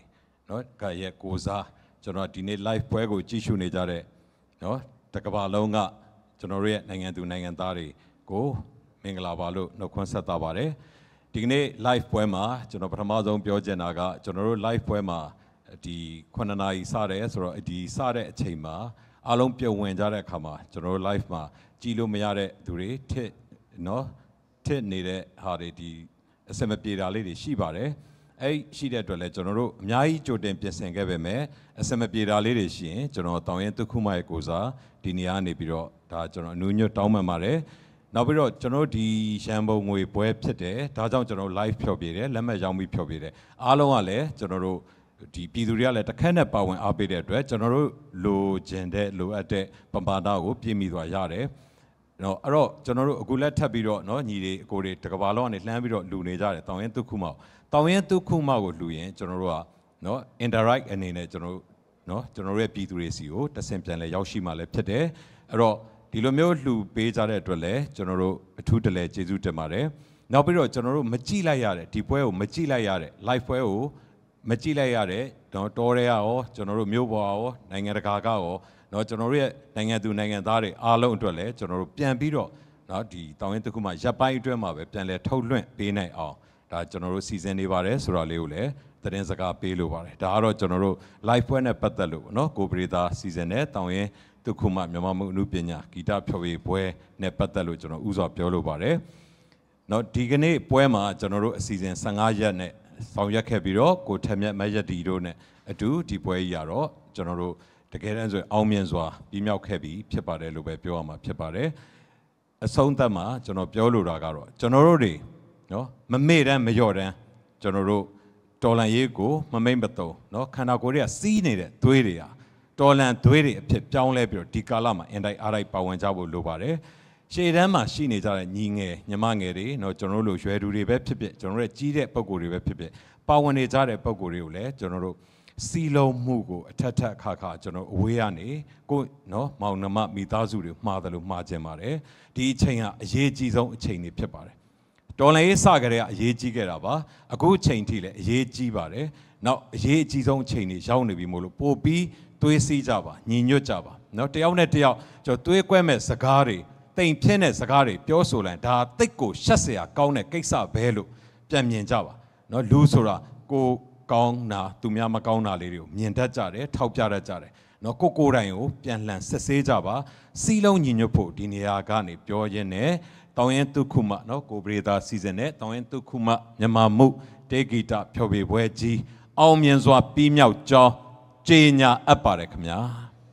နော်ကရဲ့ကိုစားကျွန်တော်ဒီနေ့ live ပွဲကိုကြည့်ရှုနေကြတဲ့နော်တကဘာလုံးကကျွန်တော်ရဲ့နိုင်ငံသူနိုင်ငံသားတွေကိုမင်္ဂလာပါလို့နှုတ်ခွန်းဆက်တာပါတယ်ဒီကနေ့ live ပွဲမှာကျွန်တော်ပထမဆုံးပြောချင်တာကကျွန်တော်တို့ live ပွဲမှာဒီခုနှစ်နာရီစတယ်ဆိုတော့ဒီစတဲ့အချိန်မှာအားလုံးပြုံဝင်ကြတဲ့အခါမှာကျွန်တော်တို့ live မှာကြည့်လို့မရတဲ့သူတွေထစ်နော်ထစ်နေတဲ့ဟာတွေဒီအစမပြေတာလေးတွေရှိပါတယ်အဲ့ရှိတဲ့အတွက်လည်းကျွန်တော်တို့အများကြီးကြိုတင်ပြင်ဆင်ခဲ့ပေမဲ့အစမပြေတာလေးတွေရှိရင်ကျွန်တော်တောင်ရင်တုခုမရဲ့ကိုစားဒီနေရာနေပြီးတော့ဒါကျွန်တော်အနူးညွတ်တောင်းပန်ပါတယ်နောက်ပြီးတော့ကျွန်တော်ဒီရန်ပုံငွေပွဲဖြစ်တယ်ဒါကြောင့်ကျွန်တော် live ဖြောပြတယ်လက်မှတ်ရောင်းပြီးဖြောပြတယ်အားလုံးကလည်းကျွန်တော်တို့ဒီပြည်သူတွေကလည်းတစ်ခက်နဲ့ပါဝင်အားပေးတဲ့အတွက်ကျွန်တော်တို့လိုချင်တဲ့လိုအပ်တဲ့ပမာဏကိုပြည့်မီသွားရတယ်နော်အဲ့တော့ကျွန်တော်တို့အခုလက်ထပ်ပြီးတော့နော်ညီတွေအကိုတွေတကဘာလုံးကနေလှမ်းပြီးတော့လူနေကြတယ်တောင်ရင်တုခုမောက်တောင်ရင်တုခုမောက်ကိုလူရင်ကျွန်တော်တို့ကနော် indirect အနေနဲ့ကျွန်တော်တို့နော်ကျွန်တော်တို့ရဲ့ပြည်သူတွေစီကိုတဆင့်ပြန်လဲရောက်ရှိမှလည်းဖြစ်တယ်အဲ့တော့ဒီလိုမျိုးလှူပေးကြတဲ့အတွက်လည်းကျွန်တော်တို့အထူးတလဲကျေးဇူးတင်ပါတယ်နောက်ပြီးတော့ကျွန်တော်တို့မကြည့်လိုက်ရတဲ့ဒီပွဲကိုမကြည့်လိုက်ရတဲ့ live ပွဲကိုမကြည့်လိုက်ရတဲ့တော့တော်ရဲရောကျွန်တော်တို့မြို့ပေါ်ရောနိုင်ငံတကာကရောနော်ကျွန်တော်တို့ရဲ့နိုင်ငံသူနိုင်ငံသားတွေအားလုံးအတွက်လည်းကျွန်တော်တို့ပြန်ပြီးတော့နော်ဒီတောင်ရင်တစ်ခုမှရပ်ပိုင်းအတွင်းမှာပဲပြန်လဲထုတ်လွှင့်ပေးနိုင်အောင်ဒါကျွန်တော်တို့စီစဉ်နေပါတယ်ဆိုတော့လေးကိုလည်းသတင်းစကားပေးလိုပါတယ်ဒါကတော့ကျွန်တော်တို့ live ပွဲနဲ့ပတ်သက်လို့နော်ကိုပရိသတ်စီစဉ်တဲ့တောင်ရင်တစ်ခုမှမြန်မာမှုအမှုပညာဂီတဖျော်ဖြေပွဲနဲ့ပတ်သက်လို့ကျွန်တော်ဥစွာပြောလိုပါတယ်နော်ဒီကနေ့ပွဲမှာကျွန်တော်တို့အစီအစဉ်၁၅ရက်နဲ့ဆောင်ရွက်ခဲ့ပြီးတော့ကိုထက်မြတ်မယက်ဒီတို့နဲ့အတူဒီပွဲကြီးရတော့ကျွန်တော်တို့တကယ်တမ်းဆိုအောင်မြင်စွာပြီးမြောက်ခဲ့ပြီးဖြစ်ပါတယ်လို့ပဲပြောရမှာဖြစ်ပါတယ်အဆုံးသတ်မှာကျွန်တော်ပြောလိုတာကတော့ကျွန်တော်တို့တွေနော်မမေ့တမ်းမလျော့တမ်းကျွန်တော်တို့တော်လန်ရေးကိုမမိတ်မတုံနော်ခန္ဓာကိုယ်တွေကစီးနေတဲ့သွေးတွေဟာတော်လန်သွေးတွေအဖြစ်ပြောင်းလဲပြီးတော့ဒီကာလမှာအင်တိုက်အားတိုက်ပါဝင်ကြဖို့လိုပါတယ်ရှေ့တန်းမှာရှိနေကြတဲ့ညီငယ်ညီမငယ်တွေနော်ကျွန်တော်တို့လိုရွယ်သူတွေပဲဖြစ်ဖြစ်ကျွန်တော်တို့ကြီးတဲ့ပုံကိုယ်တွေပဲဖြစ်ဖြစ်ပါဝင်နေကြတဲ့ပုံကိုယ်တွေကိုလည်းကျွန်တော်တို့စီလုံးမှုကိုအထက်ထက်ခါခါကျွန်တော်အဝေးကနေကိုနော်မောင်နှမမိသားစုတွေမှားတယ်လို့မှားကျင်ပါတယ်ဒီအချိန်ကအရေးကြီးဆုံးအချိန်တွေဖြစ်ပါတယ်တော်လည်းစကြတဲ့အရေးကြီးခဲ့တာပါအခုအချိန်ထိလည်းအရေးကြီးပါတယ်နောက်အရေးအကြီးဆုံးအချိန်တွေရောက်နေပြီမို့လို့ပို့ပြီးသွေးစီးကြပါညီညွတ်ကြပါနော်တယောက်နဲ့တယောက်ကျွန်တော်သွေးကွဲမဲ့စကားတွေတိမ်ဖြင်းတဲ့စကားတွေပြောဆိုလိုက်ဒါတိတ်ကိုရှက်เสียကောင်းတဲ့ကိစ္စပဲလို့ပြန်မြင်ကြပါနော်လူဆိုတာကိုကောင်းတာသူများမကောင်းတာလေးတွေကိုမြင်တတ်ကြတယ်ထောက်ပြတတ်ကြတယ်နော်ကိုကိုယ်တိုင်ကိုပြန်လှန်စစ်ဆေးကြပါစီလုံးညီညွတ်ဖို့ဒီနေရာကနေပြောရင်းနဲ့တောင်ရင်တုခုမနော်ကိုပရိသတ်စီစဉ်တဲ့တောင်ရင်တုခုမမြန်မာမှုတေဂီတဖျော်ဖြေပွဲကြီးအောင်မြင်စွာပြီးမြောက်ကြောင်းကြေညာအပ်ပါတယ်ခင်ဗျာ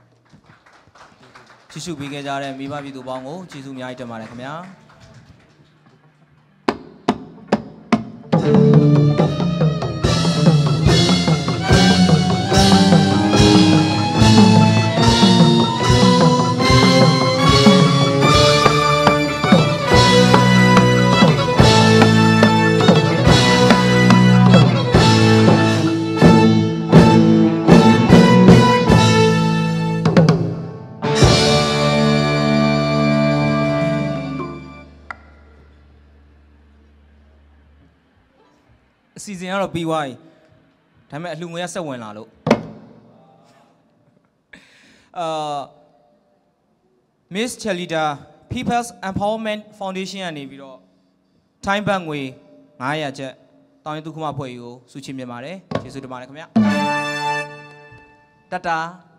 ကြည့်ရှုပေးခဲ့ကြတဲ့မိဘပြည်သူပေါင်းကိုကျေးဇူးအများကြီးတင်ပါတယ်ခင်ဗျာအစီအစဉ်ကတော့ပြီးသွားပြီဒါပေမဲ့အလှငွေကဆက်ဝင်လာလို့အာ Miss Chelida People's Empowerment Foundation ကနေပြီးတော့ time bank ငွေ၅၀၀ကျပ်တောင်ရင်တုခုမဖွဲ့ကြီးကိုစုချီးမြှင့်ပါတယ်ကျေးဇူးတင်ပါတယ်ခင်ဗျာတတာ